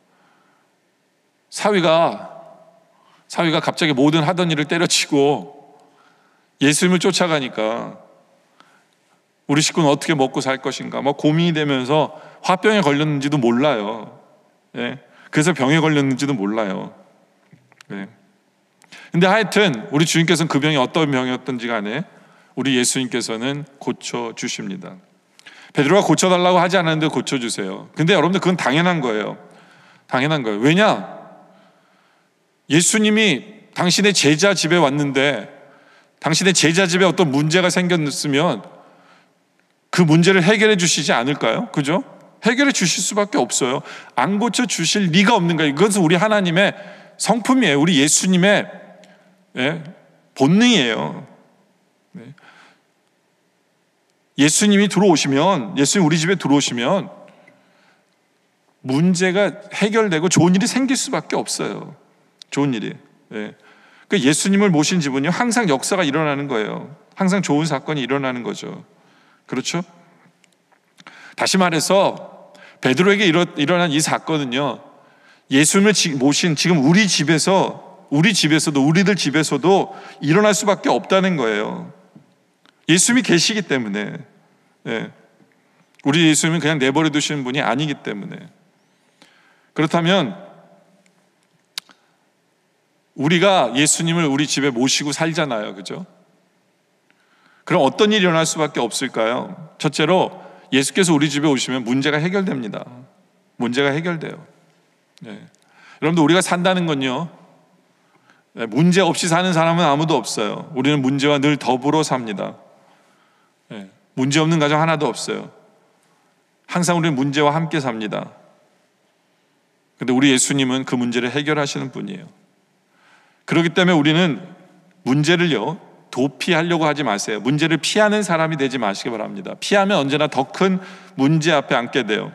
사위가 사위가 갑자기 모든 하던 일을 때려치고 예수님을 쫓아가니까 우리 식구는 어떻게 먹고 살 것인가 뭐 고민이 되면서 화병에 걸렸는지도 몰라요. 예. 그래서 병에 걸렸는지도 몰라요. 예. 근데 하여튼 우리 주님께서는 그 병이 어떤 병이었던지 간에 우리 예수님께서는 고쳐주십니다. 베드로가 고쳐달라고 하지 않았는데 고쳐주세요. 근데 여러분들, 그건 당연한 거예요. 당연한 거예요. 왜냐? 예수님이 당신의 제자 집에 왔는데 당신의 제자 집에 어떤 문제가 생겼으면 그 문제를 해결해 주시지 않을까요? 그죠? 해결해 주실 수밖에 없어요. 안 고쳐 주실 리가 없는 거예요. 이것은 우리 하나님의 성품이에요. 우리 예수님의 예, 본능이에요. 네. 예수님이 들어오시면, 예수님 우리 집에 들어오시면 문제가 해결되고 좋은 일이 생길 수밖에 없어요. 좋은 일이. 예. 그러니까 예수님을 모신 집은요, 항상 역사가 일어나는 거예요. 항상 좋은 사건이 일어나는 거죠. 그렇죠? 다시 말해서 베드로에게 일어, 일어난 이 사건은요, 예수님을 모신 지금 우리 집에서, 우리 집에서도, 우리들 집에서도 일어날 수밖에 없다는 거예요. 예수님이 계시기 때문에. 예. 우리 예수님은 그냥 내버려 두시는 분이 아니기 때문에. 그렇다면 우리가 예수님을 우리 집에 모시고 살잖아요. 그죠? 그럼 어떤 일이 일어날 수밖에 없을까요? 첫째로, 예수께서 우리 집에 오시면 문제가 해결됩니다. 문제가 해결돼요. 네. 여러분들, 우리가 산다는 건요, 문제 없이 사는 사람은 아무도 없어요. 우리는 문제와 늘 더불어 삽니다. 네. 문제 없는 가정 하나도 없어요. 항상 우리는 문제와 함께 삽니다. 그런데 우리 예수님은 그 문제를 해결하시는 분이에요. 그렇기 때문에 우리는 문제를요, 도피하려고 하지 마세요. 문제를 피하는 사람이 되지 마시기 바랍니다. 피하면 언제나 더 큰 문제 앞에 앉게 돼요.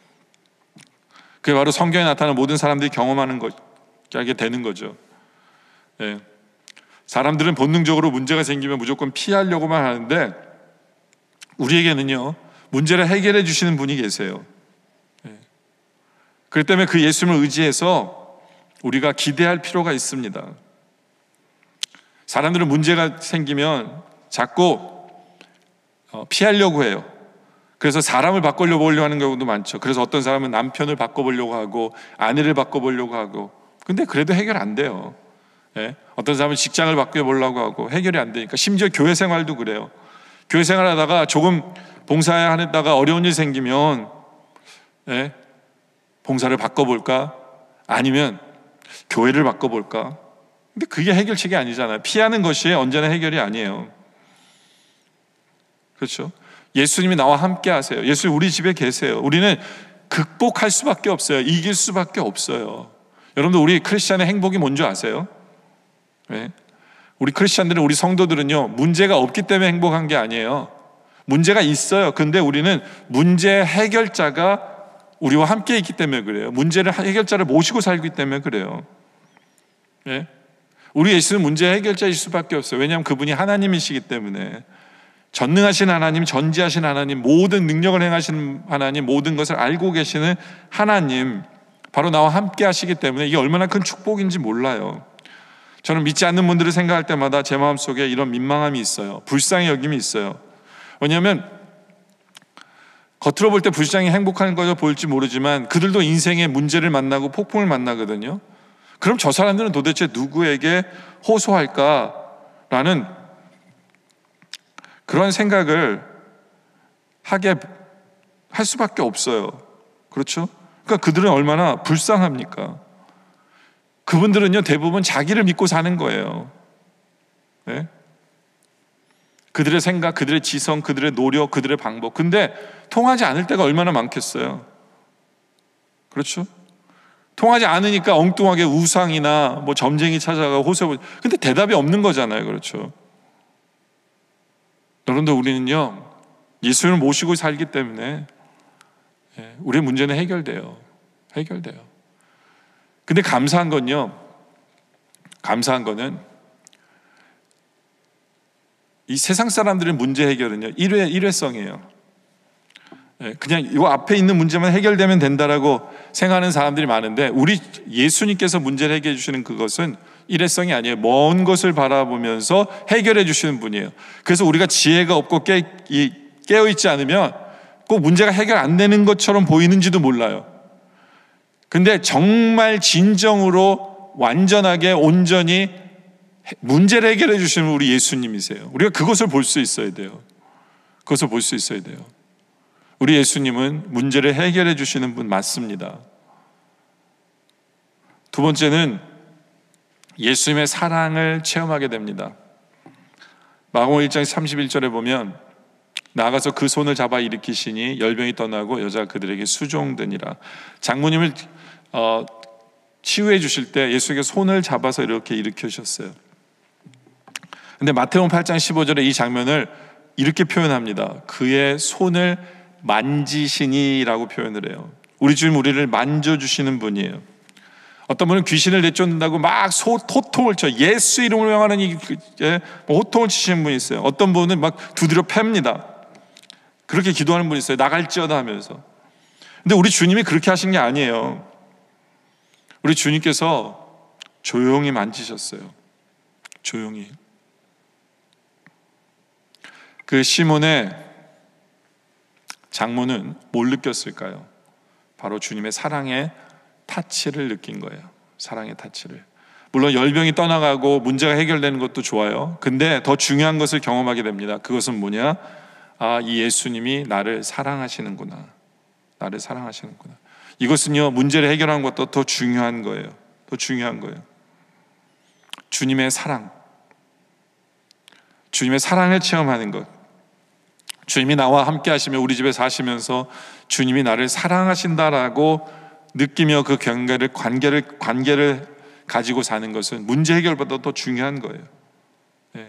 그게 바로 성경에 나타나는 모든 사람들이 경험하는 것, 하게 되는 거죠. 예. 사람들은 본능적으로 문제가 생기면 무조건 피하려고만 하는데, 우리에게는요, 문제를 해결해 주시는 분이 계세요. 예. 그렇기 때문에 그 예수님을 의지해서 우리가 기대할 필요가 있습니다. 사람들은 문제가 생기면 자꾸 피하려고 해요. 그래서 사람을 바꾸려고 하는 경우도 많죠. 그래서 어떤 사람은 남편을 바꿔보려고 하고 아내를 바꿔보려고 하고, 근데 그래도 해결 안 돼요. 예? 어떤 사람은 직장을 바꿔보려고 하고 해결이 안 되니까. 심지어 교회 생활도 그래요. 교회 생활하다가 조금 봉사하다가 어려운 일 생기면 예? 봉사를 바꿔볼까? 아니면 교회를 바꿔볼까? 근데 그게 해결책이 아니잖아요. 피하는 것이 언제나 해결이 아니에요. 그렇죠? 예수님이 나와 함께 하세요. 예수님 우리 집에 계세요. 우리는 극복할 수밖에 없어요. 이길 수밖에 없어요. 여러분들, 우리 크리스찬의 행복이 뭔지 아세요? 네? 우리 크리스찬들은, 우리 성도들은요, 문제가 없기 때문에 행복한 게 아니에요. 문제가 있어요. 근데 우리는 문제 해결자가 우리와 함께 있기 때문에 그래요. 문제를 해결자를 모시고 살기 때문에 그래요. 네? 우리 예수는 문제 해결자일 수밖에 없어요. 왜냐하면 그분이 하나님이시기 때문에. 전능하신 하나님, 전지하신 하나님, 모든 능력을 행하시는 하나님, 모든 것을 알고 계시는 하나님, 바로 나와 함께 하시기 때문에 이게 얼마나 큰 축복인지 몰라요. 저는 믿지 않는 분들을 생각할 때마다 제 마음속에 이런 민망함이 있어요. 불쌍히 여김이 있어요. 왜냐하면 겉으로 볼 때 불쌍히 행복한 거죠 보일지 모르지만 그들도 인생의 문제를 만나고 폭풍을 만나거든요. 그럼 저 사람들은 도대체 누구에게 호소할까라는 그런 생각을 하게 할 수밖에 없어요. 그렇죠? 그러니까 그들은 얼마나 불쌍합니까? 그분들은요, 대부분 자기를 믿고 사는 거예요. 네? 그들의 생각, 그들의 지성, 그들의 노력, 그들의 방법. 근데 통하지 않을 때가 얼마나 많겠어요. 그렇죠? 통하지 않으니까 엉뚱하게 우상이나 뭐 점쟁이 찾아가고 호소해. 근데 대답이 없는 거잖아요. 그렇죠? 여러분들, 우리는요, 예수를 모시고 살기 때문에 우리의 문제는 해결돼요. 해결돼요. 근데 감사한 건요, 감사한 거는 이 세상 사람들의 문제 해결은요, 일회, 일회성이에요. 그냥 이 앞에 있는 문제만 해결되면 된다라고 생각하는 사람들이 많은데, 우리 예수님께서 문제를 해결해 주시는 그것은 일회성이 아니에요. 먼 것을 바라보면서 해결해 주시는 분이에요. 그래서 우리가 지혜가 없고 깨, 이, 깨어있지 않으면 꼭 문제가 해결 안 되는 것처럼 보이는지도 몰라요. 근데 정말 진정으로 완전하게 온전히 문제를 해결해 주시는 우리 예수님이세요. 우리가 그것을 볼 수 있어야 돼요. 그것을 볼 수 있어야 돼요. 우리 예수님은 문제를 해결해 주시는 분 맞습니다. 두 번째는 예수님의 사랑을 체험하게 됩니다. 마가복음 일 장 삼십일 절에 보면 나아가서 그 손을 잡아 일으키시니 열병이 떠나고 여자가 그들에게 수종되니라. 장모님을 어, 치유해 주실 때 예수에게 손을 잡아서 이렇게 일으키셨어요. 근데 마태복음 팔 장 십오 절에 이 장면을 이렇게 표현합니다. 그의 손을 만지시니라고 표현을 해요. 우리 주님 우리를 만져주시는 분이에요. 어떤 분은 귀신을 내쫓는다고 막 소, 호통을 쳐, 예수 이름으로 명하는 이 예, 뭐 호통을 치시는 분이 있어요. 어떤 분은 막 두드려 팹니다. 그렇게 기도하는 분이 있어요. 나갈지어다 하면서. 근데 우리 주님이 그렇게 하신 게 아니에요. 우리 주님께서 조용히 만지셨어요. 조용히. 그 시몬의 장모는 뭘 느꼈을까요? 바로 주님의 사랑의 타치를 느낀 거예요. 사랑의 타치를. 물론 열병이 떠나가고 문제가 해결되는 것도 좋아요. 근데 더 중요한 것을 경험하게 됩니다. 그것은 뭐냐? 아, 이 예수님이 나를 사랑하시는구나. 나를 사랑하시는구나. 이것은요, 문제를 해결하는 것도 더 중요한 거예요. 더 중요한 거예요. 주님의 사랑. 주님의 사랑을 체험하는 것. 주님이 나와 함께 하시며 우리 집에 사시면서 주님이 나를 사랑하신다라고 느끼며 그 관계를, 관계를, 관계를 가지고 사는 것은 문제 해결보다 더 중요한 거예요. 네.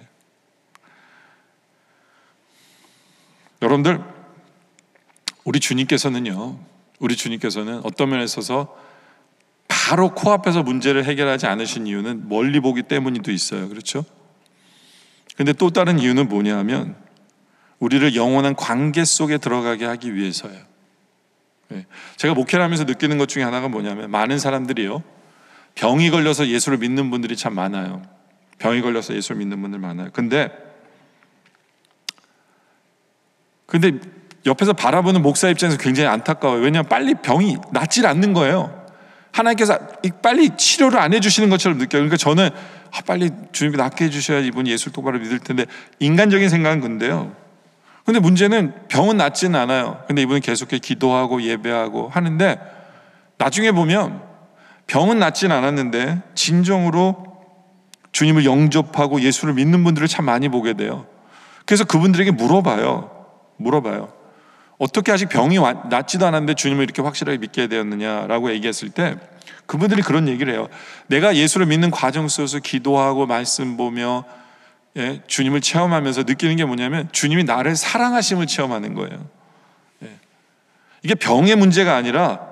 여러분들, 우리 주님께서는요, 우리 주님께서는 어떤 면에 있어서 바로 코앞에서 문제를 해결하지 않으신 이유는 멀리 보기 때문이도 있어요. 그렇죠? 근데 또 다른 이유는 뭐냐 하면 우리를 영원한 관계 속에 들어가게 하기 위해서예요. 네. 제가 목회를 하면서 느끼는 것 중에 하나가 뭐냐면 많은 사람들이요, 병이 걸려서 예수를 믿는 분들이 참 많아요. 병이 걸려서 예수를 믿는 분들 많아요. 근데 근데 옆에서 바라보는 목사 입장에서 굉장히 안타까워요. 왜냐하면 빨리 병이 낫질 않는 거예요. 하나님께서 빨리 치료를 안 해주시는 것처럼 느껴요. 그러니까 저는 아, 빨리 주님이 낫게 해주셔야 이분이 예수를 똑바로 믿을 텐데, 인간적인 생각은 근데요. 근데 문제는 병은 낫지는 않아요. 근데 이분은 계속해서 기도하고 예배하고 하는데 나중에 보면 병은 낫지는 않았는데 진정으로 주님을 영접하고 예수를 믿는 분들을 참 많이 보게 돼요. 그래서 그분들에게 물어봐요. 물어봐요. 어떻게 아직 병이 낫지도 않았는데 주님을 이렇게 확실하게 믿게 되었느냐라고 얘기했을 때 그분들이 그런 얘기를 해요. 내가 예수를 믿는 과정 속에서 기도하고 말씀 보며 예, 주님을 체험하면서 느끼는 게 뭐냐면 주님이 나를 사랑하심을 체험하는 거예요. 예. 이게 병의 문제가 아니라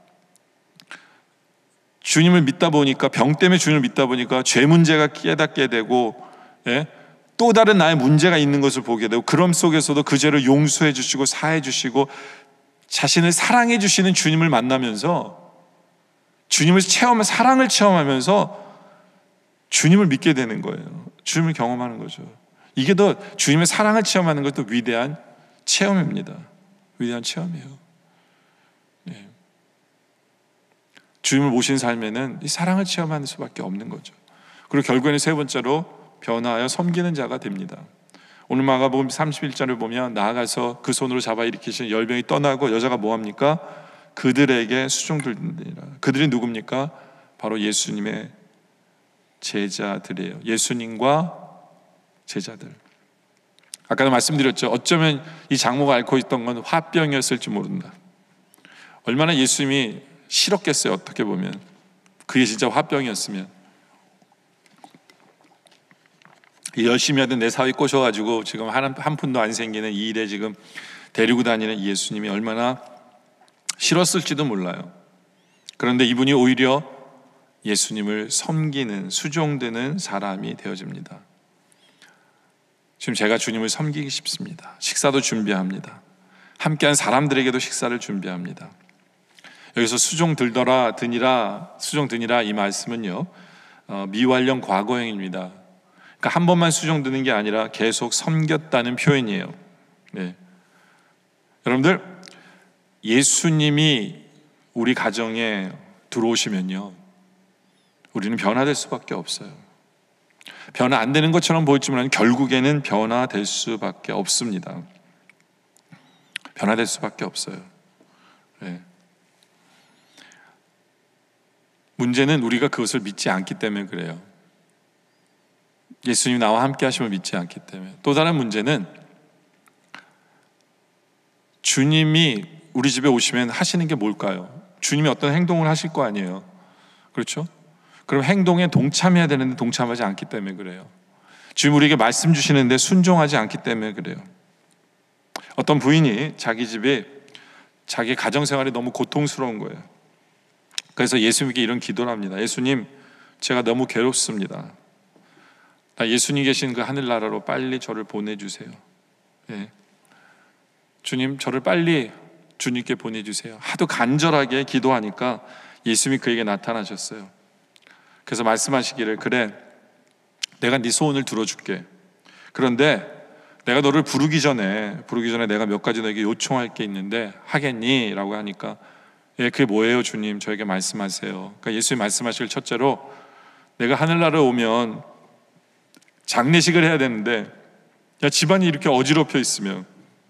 주님을 믿다 보니까, 병 때문에 주님을 믿다 보니까 죄 문제가 깨닫게 되고, 예? 또 다른 나의 문제가 있는 것을 보게 되고, 그럼 속에서도 그 죄를 용서해 주시고 사해 주시고 자신을 사랑해 주시는 주님을 만나면서, 주님을 체험, 사랑을 체험하면서 주님을 믿게 되는 거예요. 주님을 경험하는 거죠. 이게 더 주님의 사랑을 체험하는 것도 위대한 체험입니다. 위대한 체험이에요. 네. 주님을 모신 삶에는 이 사랑을 체험하는 수밖에 없는 거죠. 그리고 결국에는 세 번째로 변화하여 섬기는 자가 됩니다. 오늘 마가복음 삼십일 절을 보면 나아가서 그 손으로 잡아 일으키신 열병이 떠나고 여자가 뭐합니까? 그들에게 수종들니라. 그들이 누굽니까? 바로 예수님의 제자들이에요. 예수님과 제자들. 아까도 말씀드렸죠. 어쩌면 이 장모가 앓고 있던 건 화병이었을지 모른다. 얼마나 예수님이 싫었겠어요. 어떻게 보면 그게 진짜 화병이었으면. 열심히 하던 내 사위 꼬셔가지고 지금 한, 한 푼도 안 생기는 이 일에 지금 데리고 다니는 예수님이 얼마나 싫었을지도 몰라요. 그런데 이분이 오히려 예수님을 섬기는, 수종드는 사람이 되어집니다. 지금 제가 주님을 섬기기 싶습니다. 식사도 준비합니다. 함께한 사람들에게도 식사를 준비합니다. 여기서 수종 들더라, 드니라, 수종 드니라 이 말씀은요, 어, 미완령 과거형입니다. 그러니까 한 번만 수종 드는 게 아니라 계속 섬겼다는 표현이에요. 네. 여러분들, 예수님이 우리 가정에 들어오시면요, 우리는 변화될 수밖에 없어요. 변화 안 되는 것처럼 보이지만 결국에는 변화될 수밖에 없습니다. 변화될 수밖에 없어요. 네. 문제는 우리가 그것을 믿지 않기 때문에 그래요. 예수님이 나와 함께 하심을 믿지 않기 때문에. 또 다른 문제는 주님이 우리 집에 오시면 하시는 게 뭘까요? 주님이 어떤 행동을 하실 거 아니에요. 그렇죠? 그럼 행동에 동참해야 되는데 동참하지 않기 때문에 그래요. 주님 우리에게 말씀 주시는데 순종하지 않기 때문에 그래요. 어떤 부인이 자기 집에 자기 가정생활이 너무 고통스러운 거예요. 그래서 예수님께 이런 기도를 합니다. 예수님, 제가 너무 괴롭습니다. 나 예수님 계신 그 하늘나라로 빨리 저를 보내주세요. 예. 주님, 저를 빨리 주님께 보내주세요. 하도 간절하게 기도하니까 예수님이 그에게 나타나셨어요. 그래서 말씀하시기를, 그래, 내가 네 소원을 들어줄게. 그런데 내가 너를 부르기 전에 부르기 전에 내가 몇 가지 너에게 요청할 게 있는데 하겠니? 라고 하니까, 예, 그게 뭐예요 주님? 저에게 말씀하세요. 그러니까 예수님이 말씀하시길, 첫째로 내가 하늘나라에 오면 장례식을 해야 되는데, 야, 집안이 이렇게 어지럽혀 있으면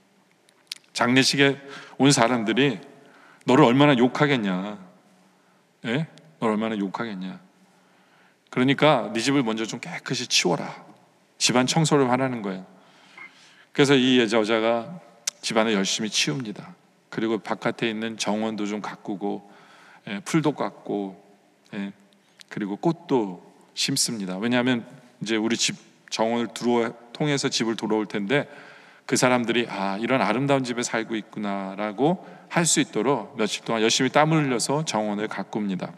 장례식에 온 사람들이 너를 얼마나 욕하겠냐. 예? 너를 얼마나 욕하겠냐. 그러니까 네 집을 먼저 좀 깨끗이 치워라. 집안 청소를 하라는 거예요. 그래서 이 여자가 집안을 열심히 치웁니다. 그리고 바깥에 있는 정원도 좀 가꾸고, 예, 풀도 깎고, 예, 그리고 꽃도 심습니다. 왜냐하면 이제 우리 집 정원을 들어 통해서 집을 돌아올 텐데 그 사람들이 아, 이런 아름다운 집에 살고 있구나라고 할 수 있도록 며칠 동안 열심히 땀을 흘려서 정원을 가꿉니다.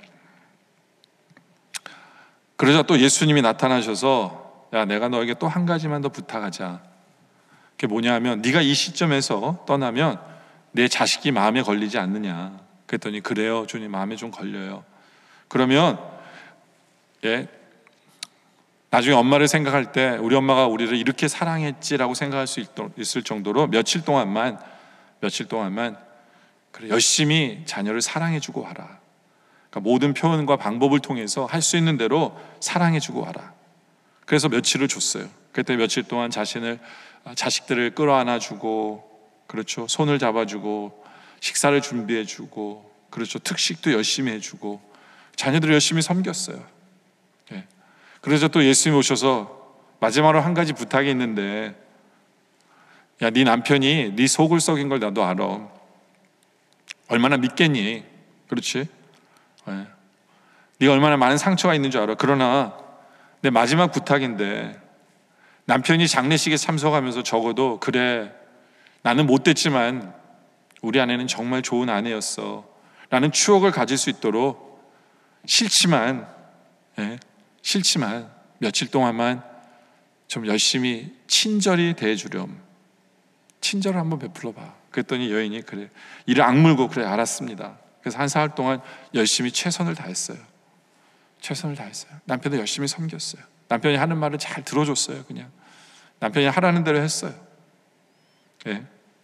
그러자 또 예수님이 나타나셔서, 야, 내가 너에게 또 한 가지만 더 부탁하자. 그게 뭐냐 하면, 네가 이 시점에서 떠나면 내 자식이 마음에 걸리지 않느냐. 그랬더니, 그래요 주님, 마음에 좀 걸려요. 그러면 예, 나중에 엄마를 생각할 때 우리 엄마가 우리를 이렇게 사랑했지라고 생각할 수 있을 정도로 며칠 동안만 며칠 동안만 그래, 열심히 자녀를 사랑해주고 와라. 그러니까 모든 표현과 방법을 통해서 할 수 있는 대로 사랑해주고 와라. 그래서 며칠을 줬어요. 그때 며칠 동안 자신을 자식들을 끌어안아주고, 그렇죠, 손을 잡아주고 식사를 준비해주고, 그렇죠, 특식도 열심히 해주고 자녀들을 열심히 섬겼어요. 예. 그래서 또 예수님이 오셔서 마지막으로 한 가지 부탁이 있는데, 야, 네 남편이 네 속을 썩인 걸 나도 알아. 얼마나 믿겠니? 그렇지? 네. 네가 얼마나 많은 상처가 있는 줄 알아. 그러나 내 마지막 부탁인데, 남편이 장례식에 참석하면서 적어도 그래, 나는 못됐지만 우리 아내는 정말 좋은 아내였어 라는 추억을 가질 수 있도록 싫지만 예, 싫지만 며칠 동안만 좀 열심히 친절히 대해주렴. 친절을 한번 베풀어 봐. 그랬더니 여인이 그래, 이를 악물고 그래, 알았습니다. 그래서 한 사흘 동안 열심히 최선을 다했어요. 최선을 다했어요. 남편도 열심히 섬겼어요. 남편이 하는 말을 잘 들어줬어요. 그냥 남편이 하라는 대로 했어요. 예.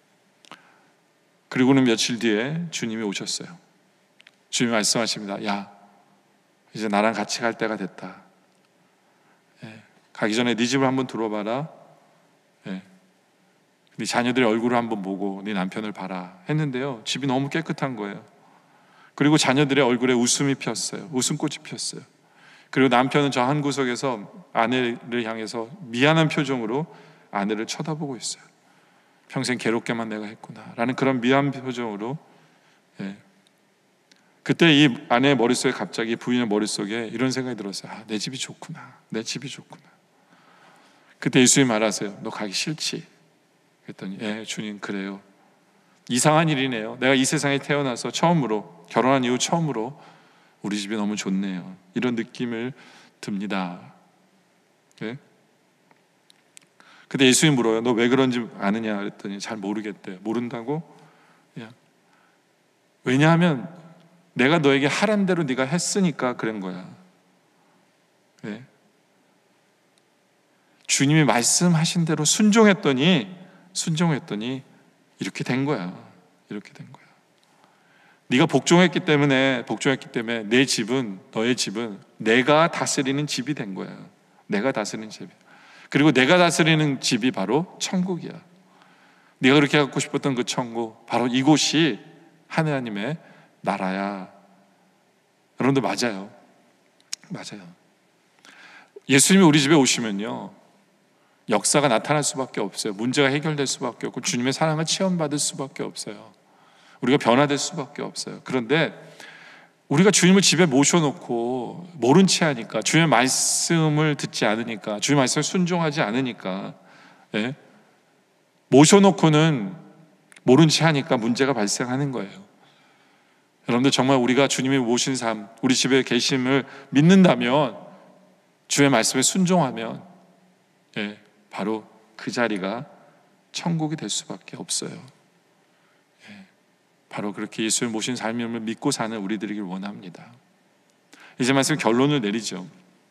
그리고는 며칠 뒤에 주님이 오셨어요. 주님이 말씀하십니다. 야, 이제 나랑 같이 갈 때가 됐다. 예. 가기 전에 네 집을 한번 들어봐라. 예. 네 자녀들의 얼굴을 한번 보고 네 남편을 봐라 했는데요, 집이 너무 깨끗한 거예요. 그리고 자녀들의 얼굴에 웃음이 피었어요. 웃음꽃이 피었어요. 그리고 남편은 저 한 구석에서 아내를 향해서 미안한 표정으로 아내를 쳐다보고 있어요. 평생 괴롭게만 내가 했구나 라는 그런 미안 표정으로. 예. 그때 이 아내의 머릿속에 갑자기, 부인의 머릿속에 이런 생각이 들었어요. 아, 내 집이 좋구나, 내 집이 좋구나. 그때 예수님이 말하세요. 너 가기 싫지? 그랬더니 예, 주님, 그래요. 이상한 일이네요. 내가 이 세상에 태어나서 처음으로, 결혼한 이후 처음으로 우리 집이 너무 좋네요. 이런 느낌을 듭니다. 예? 근데 예수님이 물어요. 너 왜 그런지 아느냐? 그랬더니 잘 모르겠대요. 모른다고? 예. 왜냐하면 내가 너에게 하란 대로 네가 했으니까 그런 거야. 예. 주님이 말씀하신 대로 순종했더니 순종했더니 이렇게 된 거야. 이렇게 된 거야. 네가 복종했기 때문에 복종했기 때문에 내 집은, 너의 집은 내가 다스리는 집이 된 거야. 내가 다스리는 집이. 그리고 내가 다스리는 집이 바로 천국이야. 네가 그렇게 갖고 싶었던 그 천국, 바로 이곳이 하나님의 나라야. 여러분들 맞아요. 맞아요. 예수님이 우리 집에 오시면요, 역사가 나타날 수밖에 없어요. 문제가 해결될 수밖에 없고 주님의 사랑을 체험받을 수밖에 없어요. 우리가 변화될 수밖에 없어요. 그런데 우리가 주님을 집에 모셔놓고 모른 채 하니까, 주님의 말씀을 듣지 않으니까, 주님의 말씀을 순종하지 않으니까, 예? 모셔놓고는 모른 채 하니까 문제가 발생하는 거예요. 여러분들 정말 우리가 주님이 모신 삶, 우리 집에 계심을 믿는다면, 주의 말씀에 순종하면 예, 바로 그 자리가 천국이 될 수밖에 없어요. 예, 바로 그렇게 예수를 모신 삶을 믿고 사는 우리들이길 원합니다. 이제 말씀 결론을 내리죠.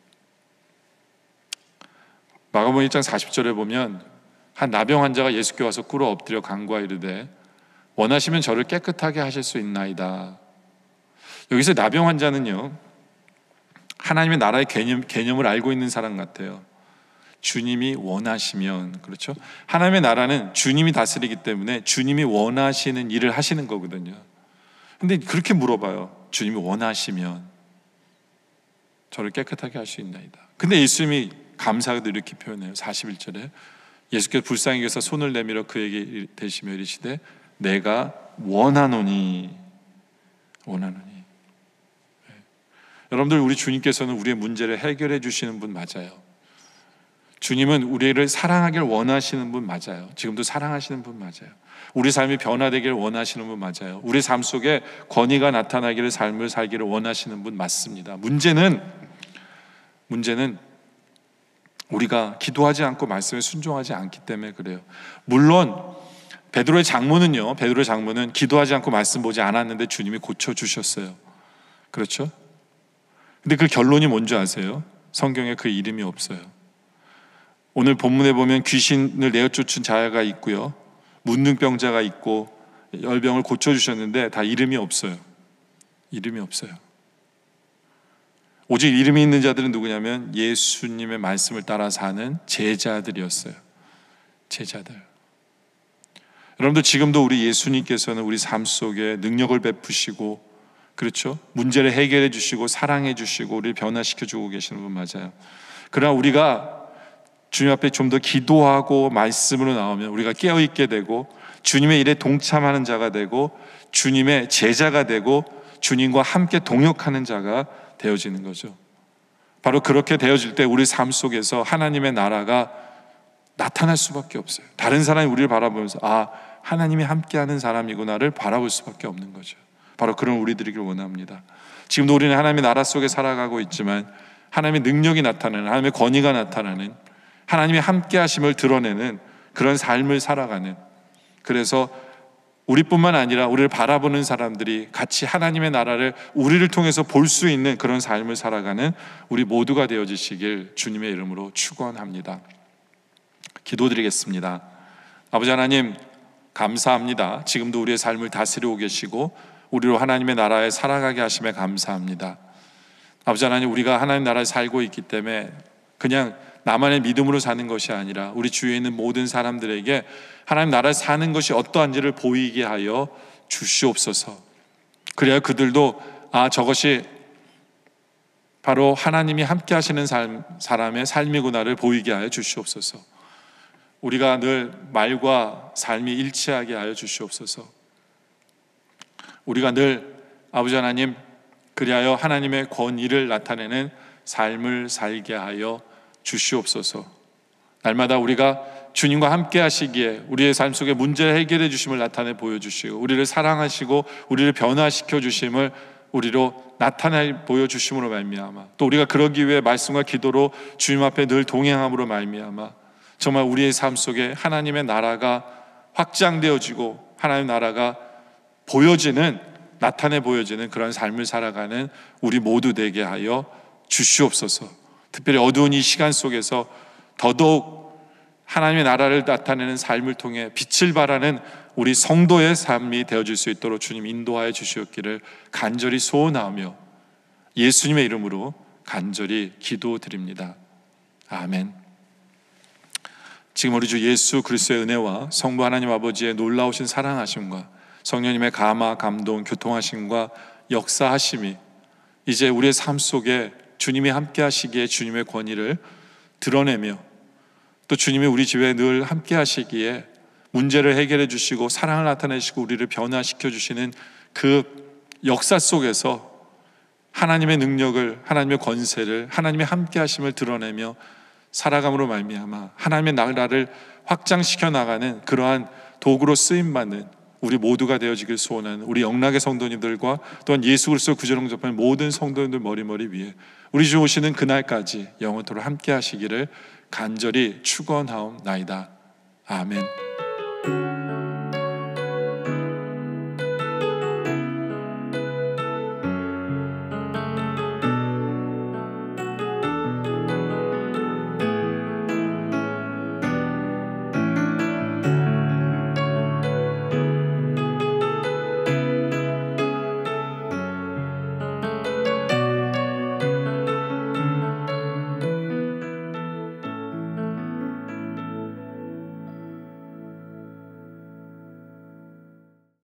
마가복음 일 장 사십 절에 보면 한 나병 환자가 예수께 와서 꿇어 엎드려 간구하 이르되 원하시면 저를 깨끗하게 하실 수 있나이다. 여기서 나병 환자는요, 하나님의 나라의 개념, 개념을 알고 있는 사람 같아요. 주님이 원하시면, 그렇죠? 하나님의 나라는 주님이 다스리기 때문에 주님이 원하시는 일을 하시는 거거든요. 근데 그렇게 물어봐요. 주님이 원하시면 저를 깨끗하게 할 수 있나이다. 근데 예수님이 감사하게도 이렇게 표현해요. 사십일 절에 예수께서 불쌍히 여기서 손을 내밀어 그에게 대시며 이르시되 내가 원하노니 원하노니. 네. 여러분들, 우리 주님께서는 우리의 문제를 해결해 주시는 분 맞아요. 주님은 우리를 사랑하길 원하시는 분 맞아요. 지금도 사랑하시는 분 맞아요. 우리 삶이 변화되기를 원하시는 분 맞아요. 우리 삶 속에 권위가 나타나기를, 삶을 살기를 원하시는 분 맞습니다. 문제는 문제는 우리가 기도하지 않고 말씀에 순종하지 않기 때문에 그래요. 물론 베드로의 장모는요, 베드로의 장모는 기도하지 않고 말씀 보지 않았는데 주님이 고쳐주셨어요. 그렇죠? 근데 그 결론이 뭔지 아세요? 성경에 그 이름이 없어요. 오늘 본문에 보면 귀신을 내어쫓은 자가 있고요, 문둥병자가 있고 열병을 고쳐주셨는데 다 이름이 없어요. 이름이 없어요. 오직 이름이 있는 자들은 누구냐면 예수님의 말씀을 따라 사는 제자들이었어요. 제자들. 여러분들, 지금도 우리 예수님께서는 우리 삶 속에 능력을 베푸시고, 그렇죠? 문제를 해결해 주시고 사랑해 주시고 우리를 변화시켜 주고 계시는 분 맞아요. 그러나 우리가 주님 앞에 좀 더 기도하고 말씀으로 나오면 우리가 깨어있게 되고 주님의 일에 동참하는 자가 되고 주님의 제자가 되고 주님과 함께 동역하는 자가 되어지는 거죠. 바로 그렇게 되어질 때 우리 삶 속에서 하나님의 나라가 나타날 수밖에 없어요. 다른 사람이 우리를 바라보면서 아, 하나님이 함께하는 사람이구나를 바라볼 수밖에 없는 거죠. 바로 그런 우리들이길 원합니다. 지금도 우리는 하나님의 나라 속에 살아가고 있지만 하나님의 능력이 나타나는, 하나님의 권위가 나타나는, 하나님의 함께하심을 드러내는 그런 삶을 살아가는, 그래서 우리뿐만 아니라 우리를 바라보는 사람들이 같이 하나님의 나라를 우리를 통해서 볼 수 있는 그런 삶을 살아가는 우리 모두가 되어지시길 주님의 이름으로 축원합니다. 기도드리겠습니다. 아버지 하나님, 감사합니다. 지금도 우리의 삶을 다스리고 계시고 우리로 하나님의 나라에 살아가게 하심에 감사합니다. 아버지 하나님, 우리가 하나님 나라에 살고 있기 때문에 그냥 나만의 믿음으로 사는 것이 아니라 우리 주위에 있는 모든 사람들에게 하나님 나라에 사는 것이 어떠한지를 보이게 하여 주시옵소서. 그래야 그들도 아, 저것이 바로 하나님이 함께 하시는 삶, 사람의 삶이구나를 보이게 하여 주시옵소서. 우리가 늘 말과 삶이 일치하게 하여 주시옵소서. 우리가 늘 아버지 하나님, 그리하여 하나님의 권위를 나타내는 삶을 살게 하여 주시옵소서. 날마다 우리가 주님과 함께 하시기에 우리의 삶 속에 문제를 해결해 주심을 나타내 보여주시고 우리를 사랑하시고 우리를 변화시켜 주심을 우리로 나타내 보여주심으로 말미암아, 또 우리가 그러기 위해 말씀과 기도로 주님 앞에 늘 동행함으로 말미암아 정말 우리의 삶 속에 하나님의 나라가 확장되어지고 하나님의 나라가 보여지는, 나타내 보여지는 그런 삶을 살아가는 우리 모두 되게 하여 주시옵소서. 특별히 어두운 이 시간 속에서 더더욱 하나님의 나라를 나타내는 삶을 통해 빛을 발하는 우리 성도의 삶이 되어질 수 있도록 주님 인도하여 주시옵기를 간절히 소원하며 예수님의 이름으로 간절히 기도드립니다. 아멘. 지금 우리 주 예수 그리스도의 은혜와 성부 하나님 아버지의 놀라우신 사랑하심과 성령님의 감화, 감동, 교통하심과 역사하심이 이제 우리의 삶 속에 주님이 함께 하시기에 주님의 권위를 드러내며 또 주님이 우리 집에 늘 함께 하시기에 문제를 해결해 주시고 사랑을 나타내시고 우리를 변화시켜 주시는 그 역사 속에서 하나님의 능력을, 하나님의 권세를, 하나님의 함께 하심을 드러내며 살아감으로 말미암아 하나님의 나라를 확장시켜 나가는 그러한 도구로 쓰임받는 우리 모두가 되어지길 소원하는 우리 영락의 성도님들과 또한 예수 그리스도 구주를 영접하는 모든 성도님들 머리머리 위에 우리 주 오시는 그날까지 영원토록 함께 하시기를 간절히 축원하옵나이다. 아멘.